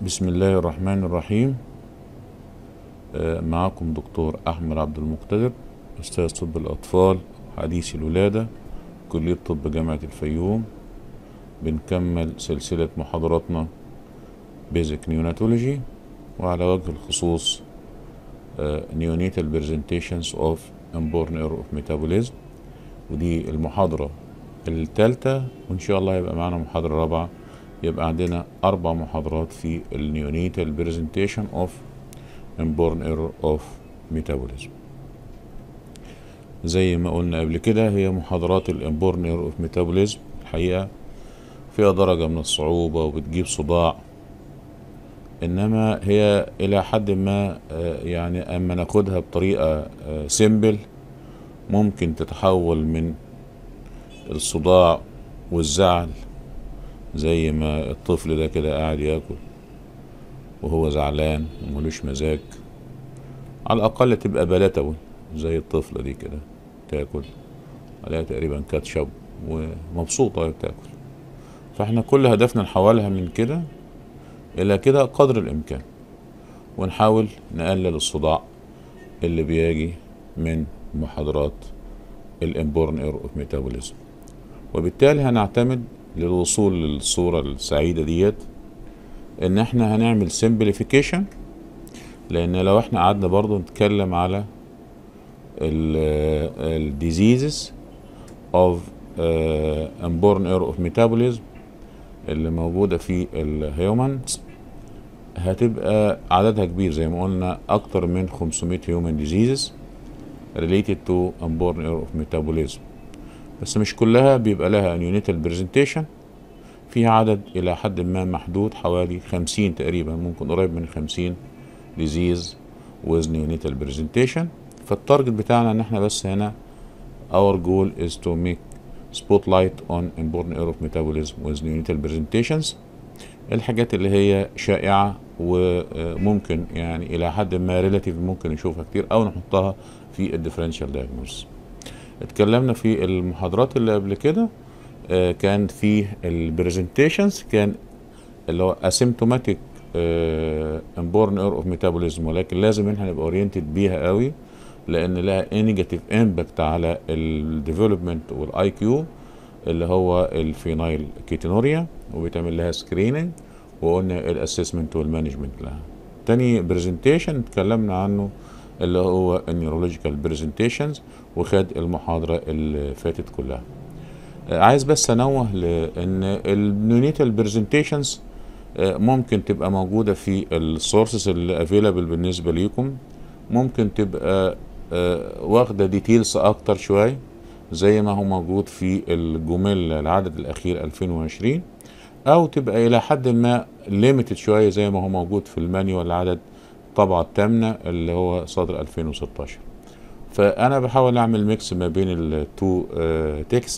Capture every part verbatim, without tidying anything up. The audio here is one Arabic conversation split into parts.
بسم الله الرحمن الرحيم. آه، معكم دكتور أحمد عبدالمقتدر، أستاذ طب الأطفال حديث الولادة، كلية طب جامعة الفيوم. بنكمل سلسلة محاضراتنا Basic Neonatology، وعلى وجه الخصوص آه، Neonatal Presentations of Inborn Error of Metabolism، ودي المحاضرة الثالثة، وإن شاء الله يبقى معنا محاضرة رابعة. يبقى عندنا أربع محاضرات في ال Neonatal Presentation of Inborn Error of Metabolism. زي ما قلنا قبل كده، هي محاضرات ال Inborn Error of Metabolism الحقيقة فيها درجة من الصعوبة وبتجيب صداع، إنما هي إلى حد ما يعني أما ناخدها بطريقة سيمبل ممكن تتحول من الصداع والزعل، زي ما الطفل ده كده قاعد ياكل وهو زعلان وملوش مزاج، على الأقل تبقى بلاتوي زي الطفلة دي كده، تاكل عليها تقريبا كاتشب ومبسوطة وهي بتاكل. فاحنا كل هدفنا نحولها من كده إلى كده قدر الإمكان، ونحاول نقلل الصداع اللي بيجي من محاضرات الإنبورن ايرور اوف ميتابوليزم. وبالتالي هنعتمد للوصول للصورة السعيدة ديت ان احنا هنعمل سيمبليفيكيشن، لان لو احنا قعدنا برضو نتكلم على الديزيزز اوف انبورن ايرور اوف ميتابوليزم اللي موجودة في الهيومنز، هتبقى عددها كبير زي ما قلنا، اكتر من خمسمائة human diseases related to unborn error of metabolism. بس مش كلها بيبقى لها neonatal presentation، فيها عدد الى حد ما محدود، حوالي خمسين تقريبا، ممكن قريب من خمسين disease with neonatal presentation. فالتارجت بتاعنا ان احنا بس هنا our goal is to make spotlight on inborn error of metabolism with neonatal presentations، الحاجات اللي هي شائعة وممكن يعني الى حد ما ريلاتيف ممكن نشوفها كتير او نحطها في الديفرنشال دايجنوز. اتكلمنا في المحاضرات اللي قبل كده آه كان في البرزنتيشنز كان اللي هو اسيمتوماتيك انبورن ايرور اوف ميتابوليزم، ولكن لازم احنا نبقى اورينتد بيها قوي، لان لها نيجاتيف امباكت على الديفلوبمنت والاي كيو اللي هو الفينايل كيتونوريا، وبيتعمل لها سكريننج، وقلنا الاسسمنت والمانجمنت لها. تاني برزنتيشن اتكلمنا عنه اللي هو النيورولوجيكال برزنتيشنز، وخد المحاضرة اللي فاتت كلها. عايز بس انوه لان النيونيتال برزنتيشنز ممكن تبقى موجودة في السورسز اللي افيلابل بالنسبة ليكم، ممكن تبقى واخدة ديتيلز اكتر شوية زي ما هو موجود في الجمل العدد الاخير ألفين وعشرين، او تبقى الى حد ما ليميتد شوية زي ما هو موجود في المانيوال العدد الطبعة الثامنة اللي هو صادر ألفين وستاشر. فانا بحاول اعمل ميكس ما بين التو تكست.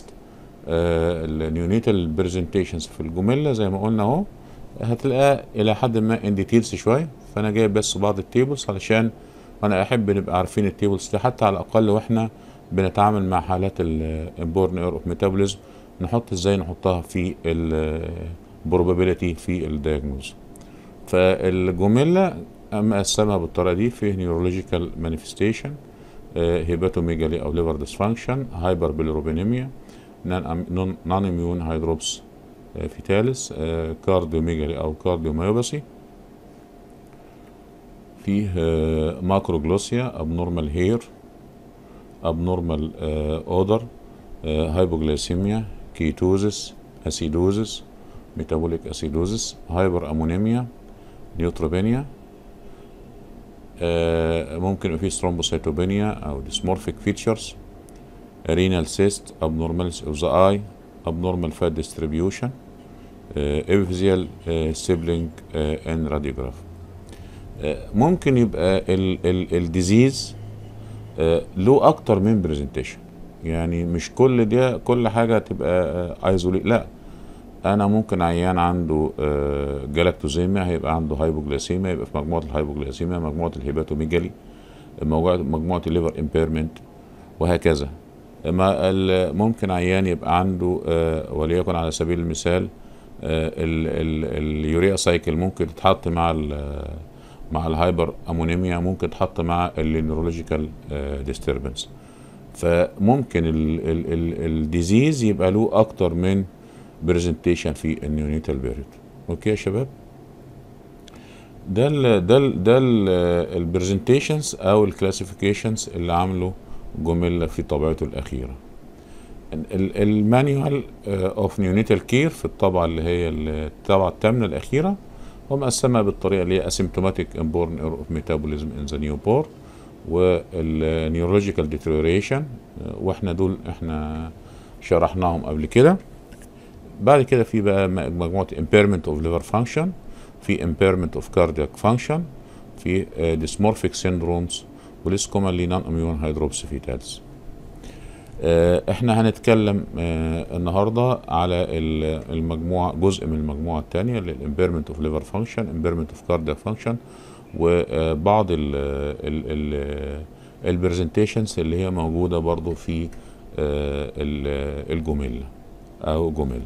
النيونيتال برزنتيشنز في الجمله زي ما قلنا اهو، هتلاقيها الى حد ما ان ديتيلز شويه، فانا جايب بس بعض التيبلز علشان انا احب نبقى عارفين التيبلز دي، حتى على الاقل واحنا بنتعامل مع حالات الانبورن ايرور اوف ميتابوليزم نحط ازاي نحطها في البروبابيلتي في الدياجنوز. فالجمله مقسمها بالطريقه دي: فيه نيورولوجيكال مانيفستيشن، هيباتوميجالي او ليفر ديسفانكشن، هايبر بيليروبينيميا، نون اميون هيدروبس فيتاليس، كارديوميجالي او كارديوميوباثي، فيه ماكروجلوسيا، ابنورمال هير، ابنورمال اودر، هايبوغليسيميا، كيتوزيس، اسيدوزيس، ميتابوليك اسيدوزيس، هايبر امونيميا، نيوتروبينيا، آه ممكن يبقى فيه ثرومبوسيتوبينيا او ديسمورفيك فيتشرز، رينال سيست، abnormalities of the eye، abnormal fat distribution، epiphyseal sibling and radiograph. ممكن يبقى الديزيز له اكتر من برزنتيشن، يعني مش كل ده كل حاجه تبقى ايزولي، لا، انا ممكن عيان عنده جلاكتوزيميا هيبقى عنده هايبوغليسيميا، يبقى في مجموعه الهايبوغليسيميا، مجموعه الهيباتوميجالي، مجموعه الليفر امبيرمنت، وهكذا. ممكن عيان يبقى عنده وليكن على سبيل المثال اليوريا سايكل ممكن تتحط مع ال مع الهايبر امونيميا، ممكن تتحط مع النيورولوجيكال ديستربنس. فممكن الديزيز يبقى له اكتر من برزنتيشن في النيونيتال بيريود. اوكي يا شباب، ده ال ده ال ده البرزنتيشنز او الكلاسيفيكيشنز اللي عامله جوميلا في طبعته الاخيره. المانيوال اوف نيونيتال كير في الطبعه اللي هي الطبعه الثامنه الاخيره، هو مقسمها بالطريقه اللي هي اسيمتوماتيك انبورن ايرور اوف ميتابوليزم ان ذا نيو بور، والنيورولوجيكال ديتيريوريشن، واحنا دول احنا شرحناهم قبل كده. بعد كده في بقى مجموعه impairment of liver function، في impairment of cardiac function، في uh, dysmorphic syndromes، وليس commonly non-immune hydropsy fetals. uh, احنا هنتكلم uh, النهارده على المجموعه، جزء من المجموعه الثانيه اللي impairment of liver function، impairment of cardiac function، وبعض ال ال البرزنتيشنز اللي هي موجوده برضو في uh, الجوميلا او جوميلا.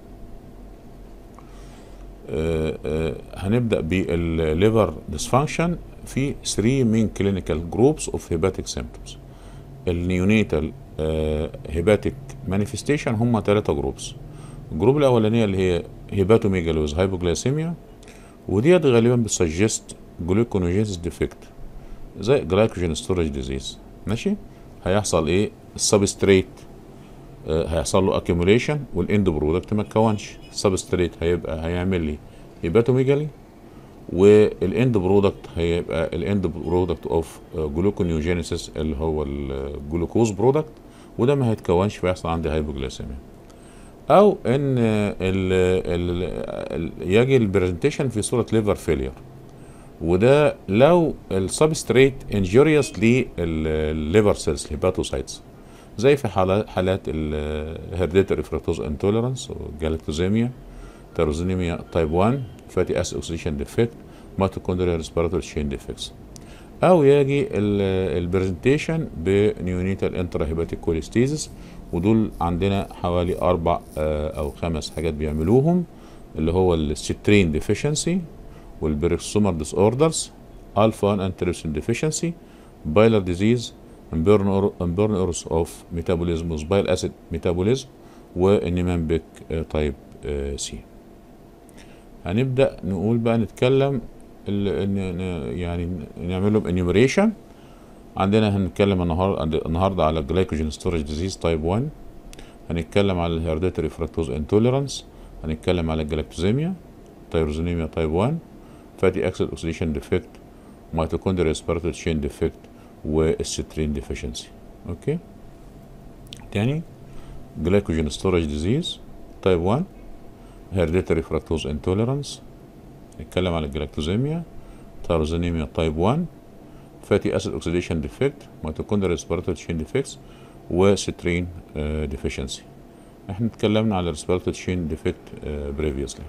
آه آه هنبدأ بالليفر ديسفانكشن في ثلاثة مين كلينيكال جروبس اوف هيباتيك سيمبتومز. النيونيتال هيباتيك مانيفستيشن هم ثلاثة جروبس. الجروب الاولانيه اللي هي هيباتوميجالوز هايبوجلايسيميا، وديت غالبا بتسجست جلوكونوجينيس ديفكت زي جلايكوجين ستورج ديزيز. ماشي، هيحصل ايه؟ السبستريت آه هيحصل له اكيوميليشن والاند برودكت ما اتكونش. السبستريت هيبقى هيعمل لي هيباتوميجالي، والاند برودكت هيبقى الاند برودكت اوف جلوكونيوجينيسيس اللي هو الجلوكوز برودكت، وده ما هيتكونش فيحصل عندي هايبوجلايسيميا. او ان ال ال يجي البرزنتيشن في صوره ليفر فيلير، وده لو السبستريت انجوريوس للليفر سيلز هيباتوسايتس، زي في حالات حالات الهيرديتري فركتوز انتوليرانس والجلاكتوزيميا، تيروزينيميا تايب واحد، فاتي اسيد اوكسيديشن ديفكت، ميتوكوندريال ريسبيراتوري تشين ديفكتس. او يجي البرزنتيشن بنيونيتال انترا هيباتيك كوليستيزيس، ودول عندنا حوالي اربع او خمس حاجات بيعملوهم، اللي هو السترين ديفيشنسي، والبريكسومر ديس اوردرز، الفا واحد انتريبسين ديفيشنسي، بايلر ديزيز، امبيرن اورس اوف ميتابوليزم وسبايل اسيد ميتابوليزم، والنيمانبيك تايب سي. هنبدا نقول بقى نتكلم يعني نعمل لهم انيوميريشن. عندنا هنتكلم النهارده النهارده على جلايكوجين ستورج ديزيز تايب واحد، هنتكلم على الهيرديتري فركتوز انتوليرانس، هنتكلم على الجلاكتوزيميا، تيروزينيميا تايب واحد، فاتي اكسيد اوكسيديشن ديفكت، ميتوكوندريال ريسبيراتوري تشين ديفكت، والسترين ديفيشنسي. اوكي، تاني جلايكوجين ستورج ديزيز تايب واحد، هيرديتري فركتوز انتوليرانس، نتكلم على الجلاكتوزيميا، تيروزينيميا تايب واحد، فاتي اسيد اوكسيديشن ديفكت، ميتوكوندريال ريسبيراتوري تشين ديفكتس، وسترين ديفيشنسي. احنا اتكلمنا على الريسبيراتوري تشين ديفكت بريفيوسلي.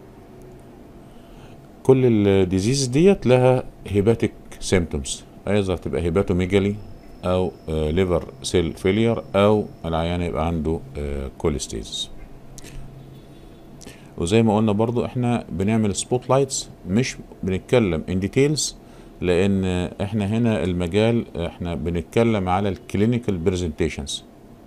كل الديزيز ديت لها هيباتيك سيمبتومز، ايضا تبقى هيباتوميجالي او ليفر سيل فيلير، او العيان يبقى عنده كوليستيزيس. وزي ما قلنا برضو احنا بنعمل سبوت لايتس، مش بنتكلم ان ديتيلز، لان احنا هنا المجال احنا بنتكلم على الكلينيكال برزنتيشنز،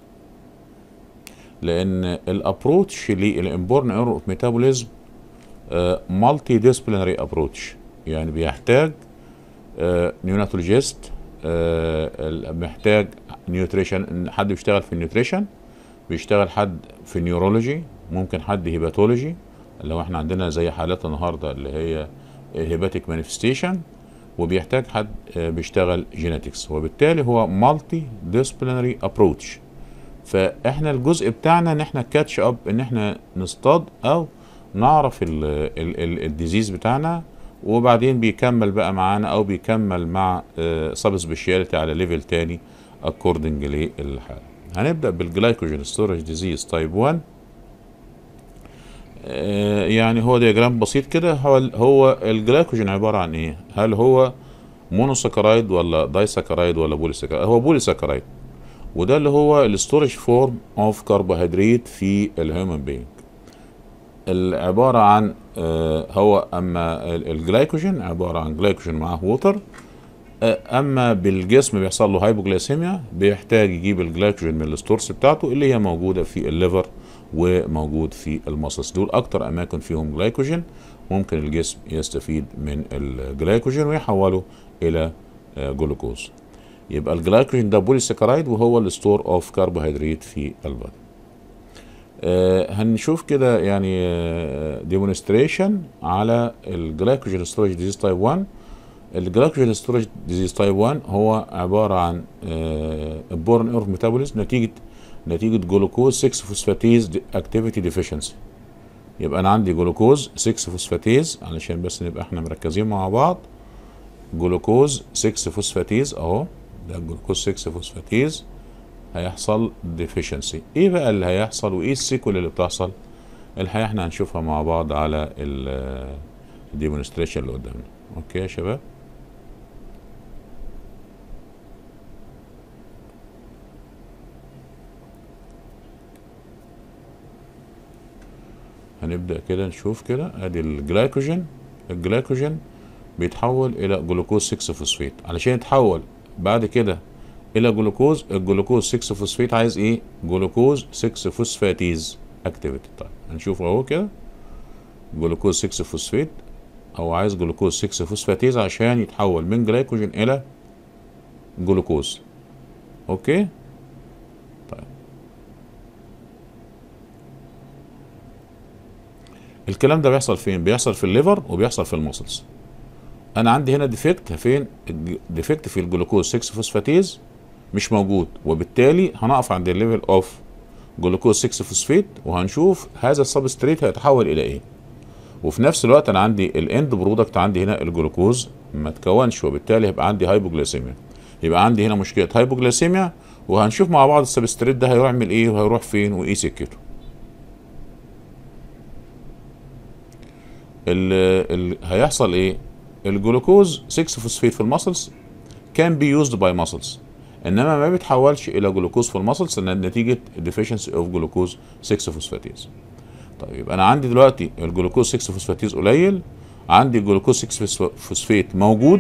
لان الابروتش للانبورن ايرور اوف ميتابوليزم مالتي ديسبلينري ابروتش، يعني بيحتاج نيوناتولوجيست، محتاج نيوتريشن، حد بيشتغل في النيوتريشن، بيشتغل حد في النيورولوجي، ممكن حد هيباتولوجي اللي هو احنا عندنا زي حالات النهارده اللي هي هيباتيك مانيفستيشن، وبيحتاج حد بيشتغل جينيتكس، وبالتالي هو مالتي ديسبلينري ابروتش. فاحنا الجزء بتاعنا ان احنا كاتش اب، ان احنا نصطاد او نعرف الديزيز بتاعنا، وبعدين بيكمل بقى معانا او بيكمل مع سب سبيشاليتي على ليفل تاني اكوردنج للحاله. هنبدا بالجلايكوجين ستورج ديزيز تايب واحد. آه يعني هو دياجرام بسيط كده. هو هو الجلايكوجين عباره عن ايه؟ هل هو مونوساكرايد ولا دايساكرايد ولا بوليساكرايد؟ هو بوليساكرايد، وده اللي هو الستورج فورم اوف كربوهيدرات في الهيومن بينج. عباره عن آه هو اما الجلايكوجين عباره عن جلايكوجين معاه ووتر، آه اما بالجسم بيحصل له هايبوجلايسيميا، بيحتاج يجيب الجلايكوجين من الستورس بتاعته اللي هي موجوده في الليفر وموجود في المصص. دول اكتر اماكن فيهم جلايكوجين ممكن الجسم يستفيد من الجلايكوجين ويحوله الى آه جلوكوز. يبقى الجلايكوجين ده بوليساكرايد وهو الستور اوف كربوهيدرات في البادي. آه هنشوف كده يعني ديمونستريشن آه على الجلايكوجين ستورج ديزيز تايب واحد. الجلايكوجين ستورج ديزيز تايب واحد هو عباره عن امبورن ايرور ميتابوليزم نتيجه نتيجه جلوكوز ستة فوسفاتيز اكتيفيتي ديفيشنسي. يبقى انا عندي جلوكوز ستة فوسفاتيز علشان بس نبقى احنا مركزين مع بعض. جلوكوز ستة فوسفاتيز اهو، ده الجلوكوز ستة فوسفاتيز هيحصل ديفيشنسي. ايه بقى اللي هيحصل وايه السيكول اللي بتحصل؟ الحقيقه احنا هنشوفها مع بعض على الديمونستريشن اللي قدامنا. اوكي يا شباب، هنبدا كده نشوف كده. ادي الجلايكوجين، الجلايكوجين بيتحول الى جلوكوز ستة فوسفات. علشان يتحول بعد كده الى جلوكوز، الجلوكوز ستة فوسفات عايز ايه؟ جلوكوز ستة فوسفاتيز اكتيفيتي. طيب هنشوف اهو كده، جلوكوز ستة فوسفات او عايز جلوكوز ستة فوسفاتيز عشان يتحول من جلايكوجين الى جلوكوز. اوكي طيب، الكلام ده بيحصل فين؟ بيحصل في الليفر وبيحصل في المسلز. انا عندي هنا ديفكت فين؟ ديفكت في الجلوكوز ستة فوسفاتيز مش موجود، وبالتالي هنقف عند الليفل اوف جلوكوز ستة فوسفات وهنشوف هذا السبستريت هيتحول الى ايه. وفي نفس الوقت انا عندي الاند برودكت، عندي هنا الجلوكوز ما تكونش، وبالتالي هيبقى عندي هايبوجليسيميا. يبقى عندي هنا مشكله هايبوجليسيميا، وهنشوف مع بعض السبستريت ده هيعمل ايه وهيروح فين وايه سكته. ال ال هيحصل ايه؟ الجلوكوز ستة فوسفات في المسلز كان بي يوزد باي مسلز، انما ما بيتحولش الى جلوكوز في المسلز نتيجه deficiency اوف جلوكوز ستة فوسفاتيز. طيب يبقى انا عندي دلوقتي الجلوكوز ستة فوسفاتيز قليل، عندي الجلوكوز ستة فوسفات موجود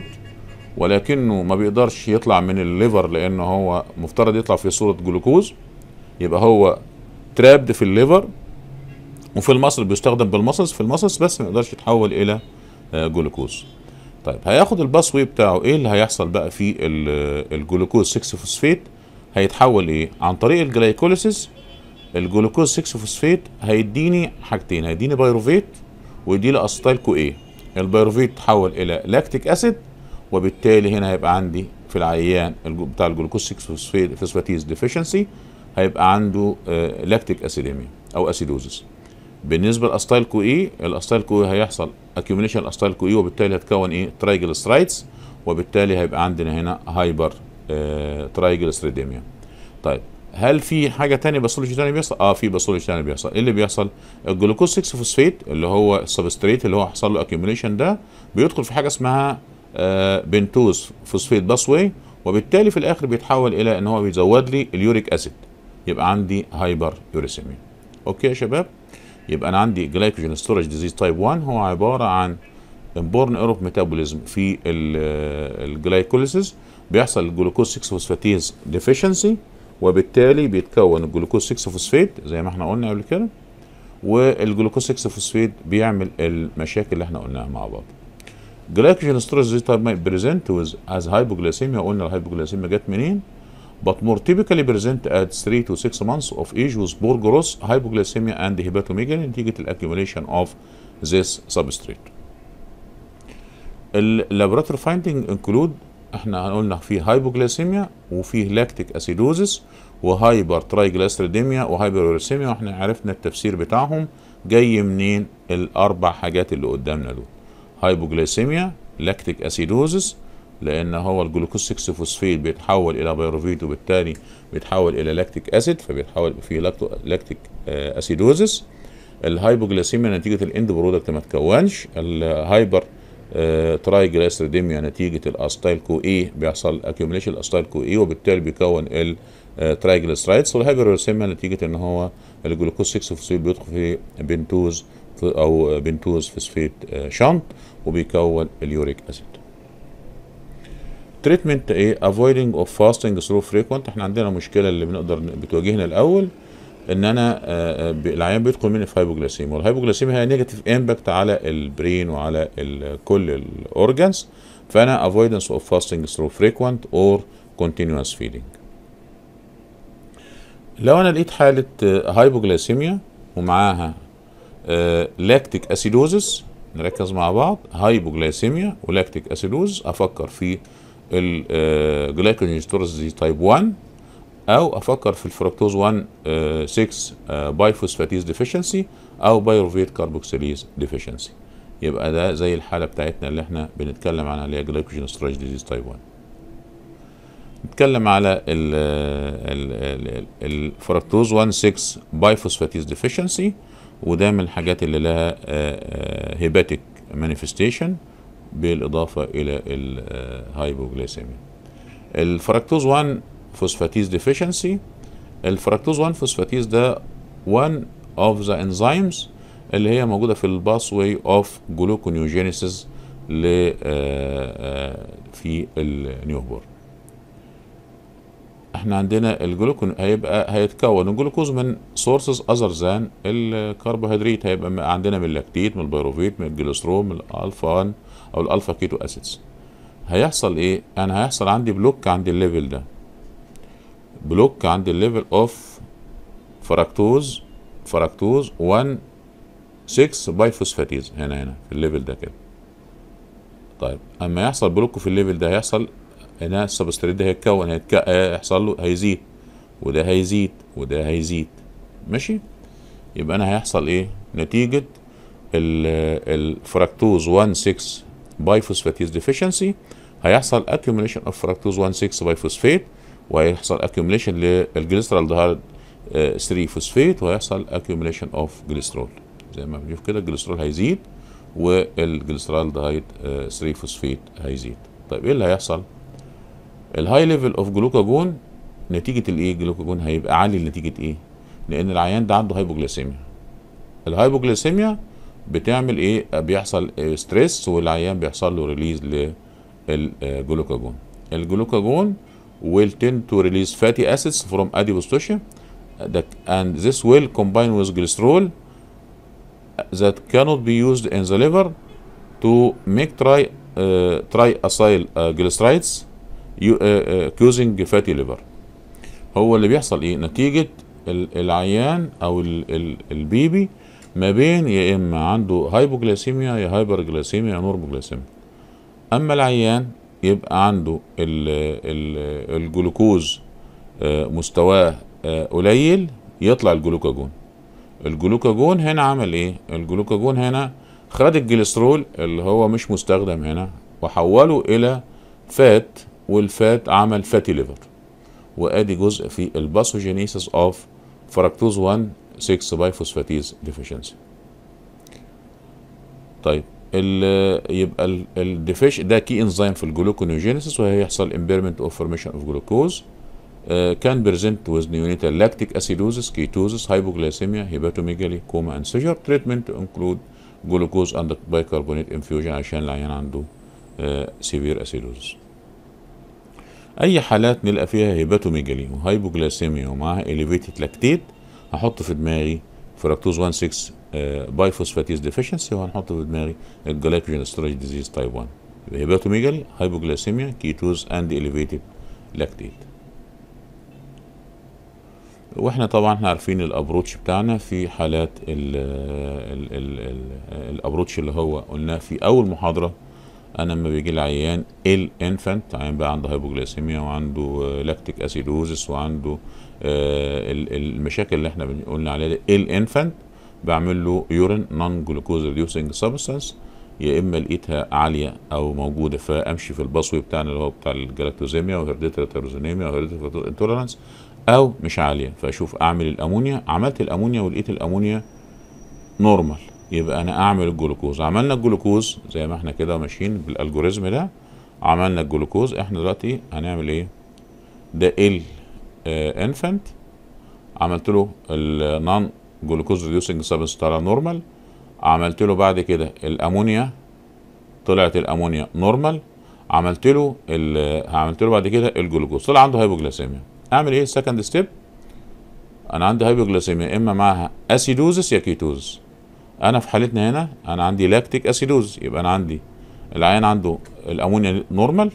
ولكنه ما بيقدرش يطلع من الليفر لانه هو مفترض يطلع في صوره جلوكوز. يبقى هو ترابد في الليفر، وفي المصل بيستخدم بالمصلز في المصلز بس ما يقدرش يتحول الى جلوكوز. طيب هياخد الباس واي بتاعه. ايه اللي هيحصل بقى في الجلوكوز ستة فوسفات؟ هيتحول ايه؟ عن طريق الجلايكوليسيس. الجلوكوز ستة فوسفات هيديني حاجتين، هيديني بايروفيت ويديني اسيتايل كو ايه. البايروفيت تحول الى لاكتيك اسيد، وبالتالي هنا هيبقى عندي في العيان بتاع الجلوكوز ستة فوسفاتيز ديفيشنسي هيبقى عنده لاكتيك اسيديميا او اسيدوزس. بالنسبه للاسيتايل كو اي، الاسيتايل كو اي هيحصل اكيوميليشن الاسيتايل كو اي، وبالتالي هتكون ايه؟ ترايجلسرايدز، وبالتالي هيبقى عندنا هنا هايبر آه ترايجلسريديميا. طيب هل في حاجه ثانيه باثولوجي ثاني بيحصل؟ اه في باثولوجي ثاني بيحصل. ايه اللي بيحصل؟ الجلوكوز ستة فوسفات اللي هو السبستريت اللي هو حصل له اكيوميليشن ده بيدخل في حاجه اسمها آه بنتوز فوسفات باسواي، وبالتالي في الاخر بيتحول الى ان هو بيزود لي اليوريك اسيد، يبقى عندي هايبر يوريسيميا. اوكي يا شباب، يبقى انا عندي جلايكوجين ستورج ديزيز تايب واحد هو عباره عن امبورن ايرور ميتابوليزم في الجلايكوليسيس. بيحصل الجلوكوز ستة فوسفاتيز ديفيشنسي، وبالتالي بيتكون الجلوكوز ستة فوسفات زي ما احنا قلنا قبل كده، والجلوكوز ستة فوسفات بيعمل المشاكل اللي احنا قلناها مع بعض. جلايكوجين ستورج ديزيز تايب واحد بريزنت ويز از هايبوجلايسيميا. قلنا الهايبوجلايسيميا جت منين؟ but more typically present at three to six months of age with poor growth, hypoglycemia and hepatomegaly نتيجة accumulation of this substrate. اللابوراتوري فايندينج انكلود، احنا قلنا في هايبوجلايسيميا وفيه لاكتيك اسيدوزس وهايبر ترايجليسيريديميا وهايبروريسيميا، واحنا عرفنا التفسير بتاعهم جاي منين. الاربع حاجات اللي قدامنا دول: هايبوجلايسيميا، لاكتيك اسيدوزس لان هو الجلوكوز ستة فوسفات بيتحول الى بايروفيت وبالتالي بيتحول الى لاكتيك اسيد فبيتحول في لاكتيك اسيدوزس. الهايبوجلايسيميا نتيجه الاند برودكت ما تكونش. الهايبر ترايجليسيريديميا نتيجه الاسيتايل كو اي بيحصل اكيوميليشن الاسيتايل كو اي وبالتالي بيكون الترايجليسرايدز. والهايبروريسيميا نتيجه ان هو الجلوكوز ستة فوسفات بيدخل في بنتوز او بنتوز فوسفات شنط وبيكون اليوريك اسيد. تريتمنت ايه؟ افويدنج اوف فاستنج ثرو فريكوينت. احنا عندنا مشكله اللي بنقدر بتواجهنا الاول ان انا العيان بيدخل مني في هايبوجلاسيميا، والهايبوجلاسيميا هي نيجاتيف امباكت على البرين وعلى كل الاورجانز، فانا avoidance of fasting through frequent or continuous feeding. لو انا لقيت حاله هايبوجلاسيميا ومعاها لاكتيك اسيدوزس، نركز مع بعض، هايبوجلاسيميا ولاكتيك اسيدوز، افكر في الجلايكوجين ستورز تايب واحد، او افكر في الفركتوز واحد ستة بايفوسفاتيز ديفيشنسي او بايروفيت كاربوكسيليز ديفيشنسي. يبقى ده زي الحاله بتاعتنا اللي احنا بنتكلم عنها اللي هي جلايكوجين ستورج ديزيز تايب واحد. نتكلم على الفركتوز واحد ستة بايفوسفاتيز ديفيشنسي، وده من الحاجات اللي لها هيباتيك مانيفستيشن بالاضافه الى الهايبوجليسيميا. الفركتوز واحد فوسفاتيز ديفيشنسي، الفركتوز واحد فوسفاتيز ده one of the enzymes اللي هي موجوده في الباس واي اوف جلوكونيوجينيسيس ل في النيوبورن. احنا عندنا الجلوكون هيبقى هيتكون الجلوكوز من سورسز اذر ذان الكربوهيدرات، هيبقى عندنا من اللاكتيت، من البيروفيت، من الجليسرول، من الالفا واحد او الالفا كيتو اسيدز. هيحصل ايه؟ انا هيحصل عندي بلوك عند الليفل ده، بلوك عند الليفل اوف فركتوز فركتوز واحد ستة بايفوسفاتيز هنا هنا في الليفل ده كده. طيب اما يحصل بلوك في الليفل ده هيحصل هنا السبستريت ده هيتكون هيتك... هيحصل له هيزيد وده هيزيد وده هيزيد، ماشي؟ يبقى انا هيحصل ايه؟ نتيجة الفركتوز واحد ستة بايفوسفاتيز ديفيشنسي هيحصل accumulation of فركتوز واحد ستة بايفوسفات، وهيحصل accumulation للجليسرالدهيد ثلاثة فوسفات، وهيحصل accumulation of جليسرول. زي ما بنشوف كده الجليسرول هيزيد والجليسرالدهيد ثلاثة فوسفات هيزيد. طيب ايه اللي هيحصل؟ الهاي ليفل اوف جلوكاجون نتيجه الايه؟ الجلوكاجون هيبقى عالي نتيجه ايه؟ لان العيان ده عنده هايبوجليسيميا. الهايبوجليسيميا بتعمل ايه؟ بيحصل ستريس والعيان بيحصل له ريليز للجلوكاجون. الجلوكاجون will tend to release fatty acids from adipose tissue that and this will combine with glycerol that cannot be used in the liver to make tri uh, triacyl uh, glycerides causing fatty liver. هو اللي بيحصل ايه؟ نتيجة العيان او ال ال البيبي ما بين يا اما عنده هايبوجليسيميا يا هايبرجليسيميا يا نورموجليسيميا. اما العيان يبقى عنده ال ال الجلوكوز مستواه قليل يطلع الجلوكاجون. الجلوكاجون هنا عمل ايه؟ الجلوكاجون هنا خد الجليسرول اللي هو مش مستخدم هنا وحوله الى فات، والفات عمل فاتي ليفر، وادي جزء في الباثوجينيسيس اوف فركتوز واحد ستة بايفوسفاتيز ديفيشنسي. طيب ال يبقى الديفيش ده كي انزيم في الجلوكونيوجينيسيس، وهيحصل امبيرمنت اوف فورميشن اوف جلوكوز. كان بريزنت ويز نيونيتال لاكتيك اسيدوزس، كيتوزس، هايبوجلايسيميا، هيباتوميجالي، كوما اند سيجر. تريتمنت انكلود جلوكوز اند بايكربونات انفيوجن عشان العيان عنده سيفير اسيدوزس. اي حالات نلقى فيها هيباتوميجالي وهايبوجلايسيميا ومعاها اليفيتد لاكتيت هحط في دماغي فركتوز واحد ستة بايفوسفاتيز ديفيشنسي، وهنحط في دماغي الجلايكوجين ستورج ديزيز تايب واحد. هيباتوميجالي، هايبوجلايسيميا، كيتوز اند اليفيتد لاكتيت. واحنا طبعا احنا عارفين الابروتش بتاعنا في حالات ال ال ال الابروتش اللي هو قلناه في اول محاضره. انا لما بيجي لي عيان الانفانت، عيان بقى عنده هايبوجليسيميا وعنده لاكتيك اسيدوزس وعنده آه المشاكل اللي احنا قلنا عليها الانفانت، بعمل له يورين نون جلوكوز ريديوسنج سبستانس، يا اما لقيتها عاليه او موجوده فامشي في الباسوي بتاعنا اللي هو بتاع الجلاكتوزيميا وهيرديتري تيروزينيميا وهيرديتري انتولرانس، او مش عاليه فاشوف اعمل الامونيا. عملت الامونيا ولقيت الامونيا نورمال، يبقى انا اعمل الجلوكوز. عملنا الجلوكوز زي ما احنا كده ماشيين بالالجوريزم ده، عملنا الجلوكوز. احنا دلوقتي هنعمل ايه؟ ده ال انفانت عملت له النون جلوكوز ريديوسنج سبستانس طلع نورمال، عملت له بعد كده الامونيا، طلعت الامونيا نورمال، عملت له عملت له بعد كده الجلوكوز، طلع عنده هايبوجلاسيميا. اعمل ايه سكند ستيب؟ انا عندي هايبوجلاسيميا اما معاها اسيدوزس يا كيتوز. انا في حالتنا هنا انا عندي لاكتيك اسيدوز، يبقى انا عندي العيان عنده الامونيا نورمال،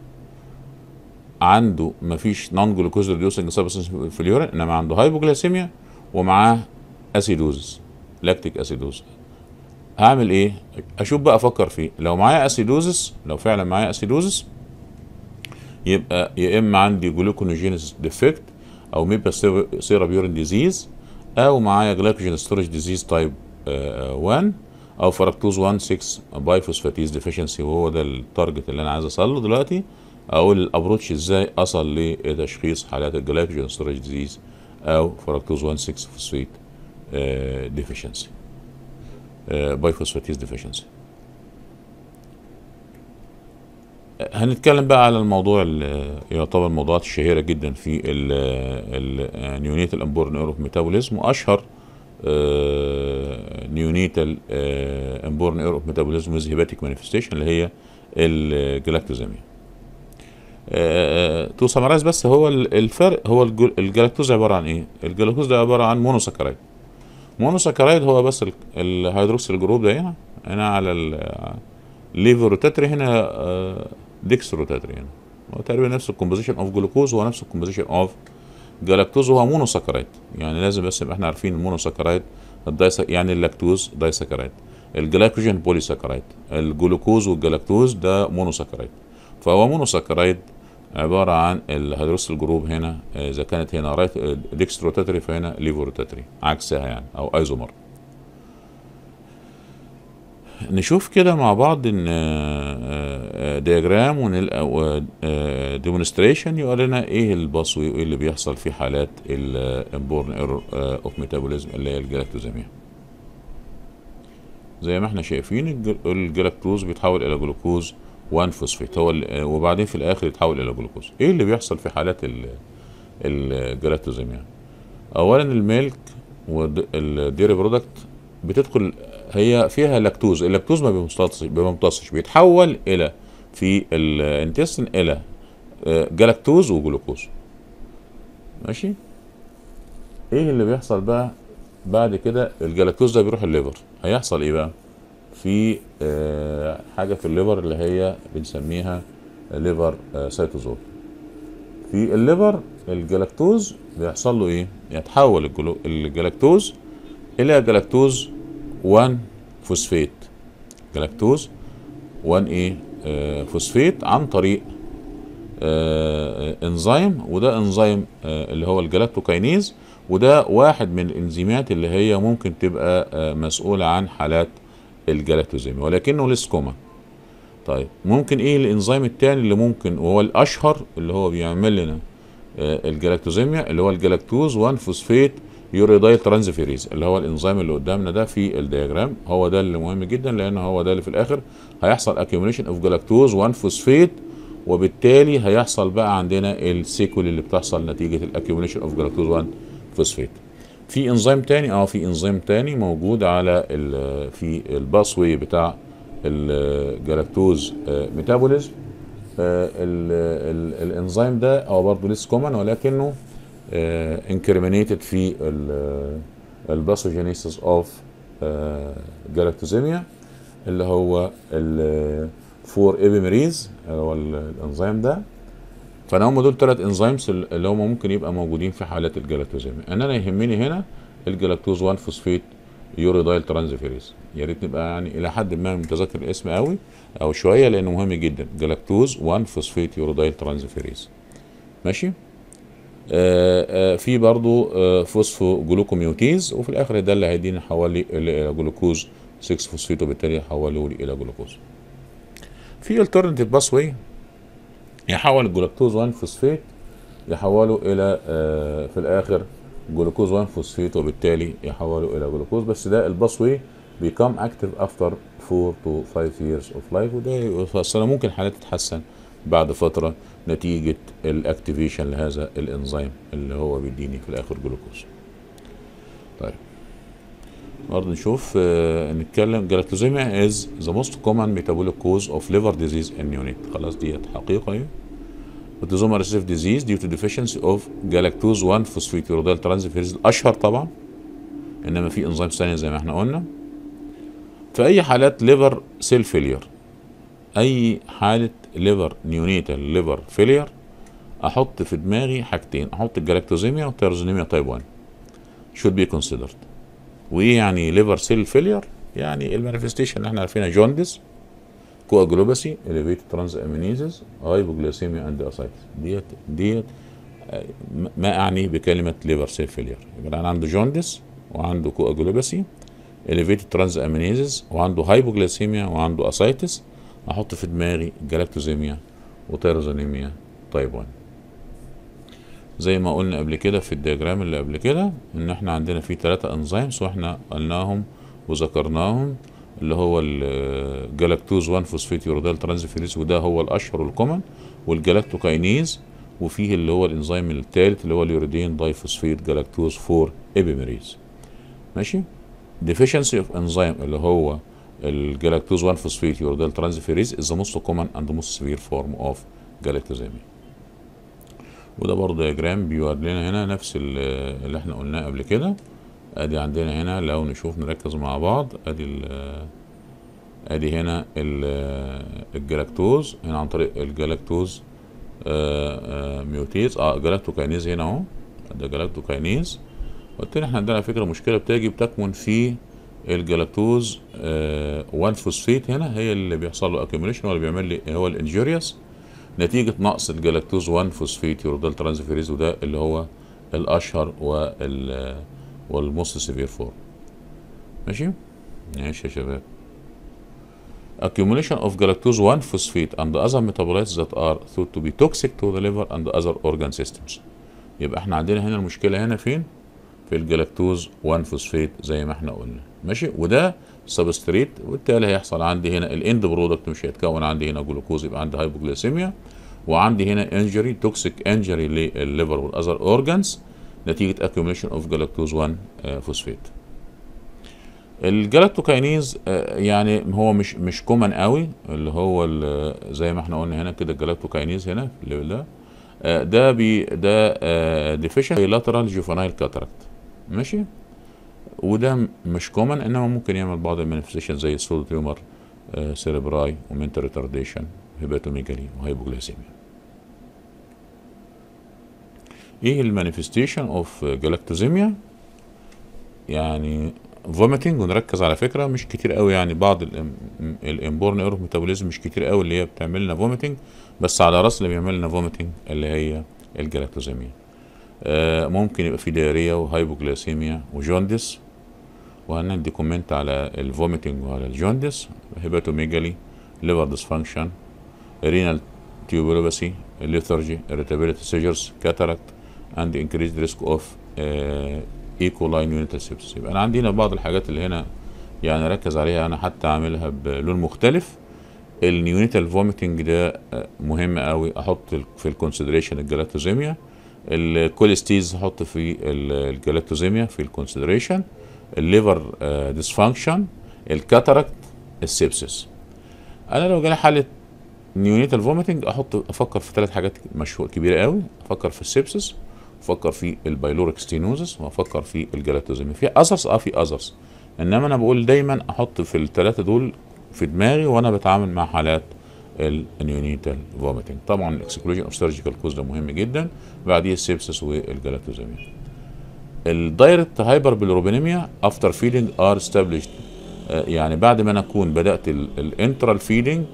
عنده مفيش نون جلوكوز ريديوسنج سبستنس في اليورين، انما عنده هايبوجلاسيميا ومعاه اسيدوز، لاكتيك اسيدوز. هعمل ايه؟ اشوف بقى، افكر فيه. لو معايا اسيدوزس، لو فعلا معايا اسيدوزس، يبقى يا اما عندي جلوكونوجينيس ديفكت او ميبا سيراب يورين ديزيز، او معايا جلايكوجين ستورج ديزيز تايب واحد، او فركتوز واحد ستة بايفوسفاتيز ديفيشنسي، وهو ده التارجت اللي انا عايز اوصل له دلوقتي. اقول الابروتش ازاي اصل لتشخيص حالات الجلايكوجين ستورج ديزيز او فركتوز واحد ستة فوسفيت ديفيشنسي، بايفوسفاتيز ديفيشنسي. هنتكلم بقى على الموضوع اللي يعتبر الموضوعات الشهيره جدا في النيونيتال امبورن اير اوف ميتابوليزم، واشهر نيونيتال امبورن اير اوف ميتابوليزم ويز هيباتيك مانيفستيشن اللي هي الجلاكتوزيميا. تو سمرايز بس، هو الفرق، هو الجلاكتوز عباره عن ايه؟ الجلاكتوز ده عباره عن مونوساكرايد. مونوساكرايد هو بس الهيدروكسيل جروب ده هنا هنا على الليفر روتاتري، هنا ديكس روتاتري، هنا هو تقريبا نفس الكومبوزيشن اوف جلوكوز، هو نفس الكومبوزيشن اوف جلاكتوز، وهو مونوساكرايد. يعني لازم بس يبقى احنا عارفين المونوساكرايد يعني اللاكتوز دايساكرايد، الجلايكوجين بوليساكرايد، الجلوكوز والجلاكتوز ده مونوساكرايد. فهو مونوساكرايد عباره عن الهيدروكسيل جروب هنا، اذا كانت هنا رايت ديكس روتاتري فهنا ليفر روتاتري، عكسها يعني، او ايزومر. نشوف كده مع بعض ان دياجرام وديمونستريشن يقول لنا ايه الباسوي وايه اللي بيحصل في حالات الامبورن ايرور اوف ميتابوليزم اللي هي الجلاكتوزيميا. زي ما احنا شايفين الجلاكتوز بيتحول الى جلوكوز واحد فوسفيت، هو وبعدين في الاخر يتحول الى جلوكوز. ايه اللي بيحصل في حالات الجلاكتوزيميا؟ اولا الميلك والديري برودكت بتدخل، هي فيها لاكتوز، اللاكتوز ما بيمتصش بيمتصش بيتحول الى في الانتستين الى جلاكتوز وجلوكوز. ماشي. ايه اللي بيحصل بقى بعد كده؟ الجلاكتوز ده بيروح الليفر، هيحصل ايه بقى؟ في آه حاجه في الليفر اللي هي بنسميها ليفر آه سيتوزول. في الليفر الجلاكتوز بيحصل له ايه؟ يتحول الجلاكتوز الى جلاكتوز واحد فوسفيت، جلاكتوز واحد ايه آه فوسفيت، عن طريق آه انزيم، وده انزيم آه اللي هو الجلاكتوكاينيز، وده واحد من الانزيمات اللي هي ممكن تبقى آه مسؤولة عن حالات الجلاكتوزيميا، ولكنه ليس كومن. طيب ممكن ايه الانزيم التاني اللي ممكن وهو الاشهر اللي هو بيعمل لنا آه الجلاكتوزيميا، اللي هو الجلاكتوز واحد فوسفيت يوريدايل ترانسفيريز، اللي هو الانزيم اللي قدامنا ده في الدياجرام. هو ده اللي مهم جدا، لان هو ده اللي في الاخر هيحصل accumulation اوف جلاكتوز واحد فوسفيت، وبالتالي هيحصل بقى عندنا السيكول اللي بتحصل نتيجه الاكيوميليشن اوف جلاكتوز واحد فوسفيت. في انزيم تاني اه في انزيم تاني موجود على في الباسوي بتاع الجلاكتوز ميتابوليزم. الانزيم ده هو برضه ليس كومن، ولكنه انكريمينيتد في الباثوجينيسيس اوف جلاكتوزيميا، اللي هو الفور ايبيميريز، هو الانزيم ده. فانا هم دول ثلاث انزيمز اللي هم ممكن يبقى موجودين في حالات الجلاكتوزيميا. ان انا يهمني هنا الجلاكتوز واحد فوسفيت يوريدايل ترانسفيريز، يا ريت نبقى يعني الى حد ما متذكر الاسم قوي او شويه لانه مهم جدا، جلاكتوز واحد فوسفيت يوريدايل ترانسفيريز. ماشي. آآ آآ في برضو فوسفو جلوكوميوتيز، وفي الاخر ده اللي هيدينا حوالي الى جلوكوز ستة فوسفيت، وبالتالي يحوله لي الى جلوكوز. في الترنتيف باسوي يحول الجلاكتوز واحد فوسفيت يحوله الى في الاخر جلوكوز واحد فوسفيت، وبالتالي يحوله الى جلوكوز. بس ده الباسوي بيكام اكتف افتر أربعة تو خمسة years اوف لايف، وده فاصلا ممكن حالات تتحسن بعد فتره نتيجه الاكتيفيشن لهذا الانزيم اللي هو بيديني في الاخر جلوكوز. طيب برضه نشوف آه نتكلم galactosemia is the most common metabolic cause of liver disease in neonate. خلاص ديت حقيقة اهي. autosomal recessive disease due to deficiency of galactose one phosphatidylidyl transferase الأشهر طبعا، إنما في انزيم ثانية زي ما احنا قلنا. في أي حالات liver cell failure، أي حالة liver neonatal liver failure، أحط في دماغي حاجتين، أحط الجلاكتوزيميا والتيروزينيميا تايب واحد should be considered. وايه يعني ليفر سيل فيلير؟ يعني المانيفستيشن اللي احنا عارفينها جوندس، كواجلوباسي، اليفيتد ترانز امينيزز، هايبوجليسيميا اند اسايتس. ديت ديت ما اعني بكلمه ليفر سيل فيلير. يبقى انا عنده جوندس وعنده كواجلوباسي، اليفيتد ترانز امينيزز، وعنده هايبوجليسيميا وعنده اسايتس، احط في دماغي جلاكتوزيميا وتيروزينيميا تايب واحد. زي ما قلنا قبل كده في الدياجرام اللي قبل كده ان احنا عندنا في ثلاثة انزيمز واحنا قلناهم وذكرناهم، اللي هو الجلاكتوز واحد فوسفاتيديل ترانسفيريز وده هو الاشهر والكومن، والجلاكتوكاينيز، وفيه اللي هو الانزيم الثالث اللي هو اليوريدين داي فوسفيت جلاكتوز أربعة ايبيميريز. ماشي. deficiency of enzyme اللي هو الجلاكتوز واحد فوسفاتيديل ترانسفيريز is the most common and most severe form of galactosemia. وده برضه دياجرام بيوري لنا هنا نفس اللي احنا قلناه قبل كده. ادي عندنا هنا لو نشوف نركز مع بعض، ادي ادي هنا الجلاكتوز هنا عن طريق الجلاكتوز ميوتيز اه جلاكتوكاينيز هنا اهو، ده جلاكتوكاينيز. قلت لنا احنا عندنا فكره مشكله بتجي بتكمن في الجلاكتوز واحد فوسفيت، هنا هي اللي بيحصل له اكيوميليشن ولا بيعمل لي هو الانجوريوس نتيجة نقص الجلاكتوز واحد فوسفيت يوريدال ترانسفيريز، وده اللي هو الأشهر وال والموست سيفير فورم. ماشي؟ ماشي يا شباب. accumulation of galactose واحد phosphate and other metabolites that are thought to be toxic to the liver and other organ systems. يبقى احنا عندنا هنا المشكلة هنا فين؟ في الجلاكتوز واحد فوسفيت زي ما احنا قلنا. ماشي؟ وده سبستريت، وبالتالي هيحصل عندي هنا الاند برودكت مش هيتكون عندي هنا جلوكوز، يبقى عندي هايبوجليسيميا، وعندي هنا انجري توكسيك انجري للليفر والاذر اورجانز نتيجه اكيوميشن اوف جلاكتوز واحد فوسفيت. الجلاكتوكاينيز يعني هو مش مش كومن قوي، اللي هو زي ما احنا قلنا هنا كده الجلاكتوكاينيز هنا في الليفل ده ده بي ده ديفيشن لاترال جوفانايل كاتاراكت. ماشي. وده مش كومن، انما ممكن يعمل بعض المانيفستيشن زي السول تيومر آه سيريبراي ومنتال ريتارديشن هيباتوميجالي وهايبوجليسيميا. ايه المانيفستيشن اوف جلاكتوزيميا؟ يعني فوميتنج، ونركز على فكره مش كتير قوي، يعني بعض الانبورن ايرور ميتابوليزم مش كتير قوي اللي هي بتعمل لنا فوميتنج، بس على راس اللي بيعمل لنا فوميتنج اللي هي الجلاكتوزيميا. آه ممكن يبقى في دياريا وهايبوجليسيميا وجوندس، وهندي كومنت على الفوميتنج وعلى الجوندس، هيباتوميجالي، ليفر ديسفانكشن، رينال تيوبولوباسي، ليثرجي، irritability سيجرز، كاتاراكت، اند انكريزد ريسك اوف ايكولاي نيونيتال سيبسس. يبقى انا عندي هنا بعض الحاجات اللي هنا يعني ركز عليها، انا حتى عاملها بلون مختلف. النيونيتال فوميتنج ده مهم قوي، احط في الكونسيدريشن الجلاكتوزيميا. الكوليستيز احط في الجلاكتوزيميا في الكونسيدريشن. الليفر ديسفانكشن، الكاتاراكت، السيبسس. انا لو جالي حاله نيونيتال فوميتنج احط افكر في ثلاث حاجات مشهور كبيره قوي، افكر في السيبسس، افكر في البايلوريك ستينوزس، وافكر في الجلاكتوزيميا. في اذرز اه في اذرز، انما انا بقول دايما احط في الثلاثه دول في دماغي وانا بتعامل مع حالات النيونيتال فوميتنج. طبعا الاكسكلوجن اوف سيرجيكال كوز ده مهم جدا، بعديه السيبسس والجلاكتوزيميا. الدايركت هايبر بيلروبينيميا افتر فيدنج ار استابليشد، يعني بعد ما انا اكون بدات الانترال فيدنج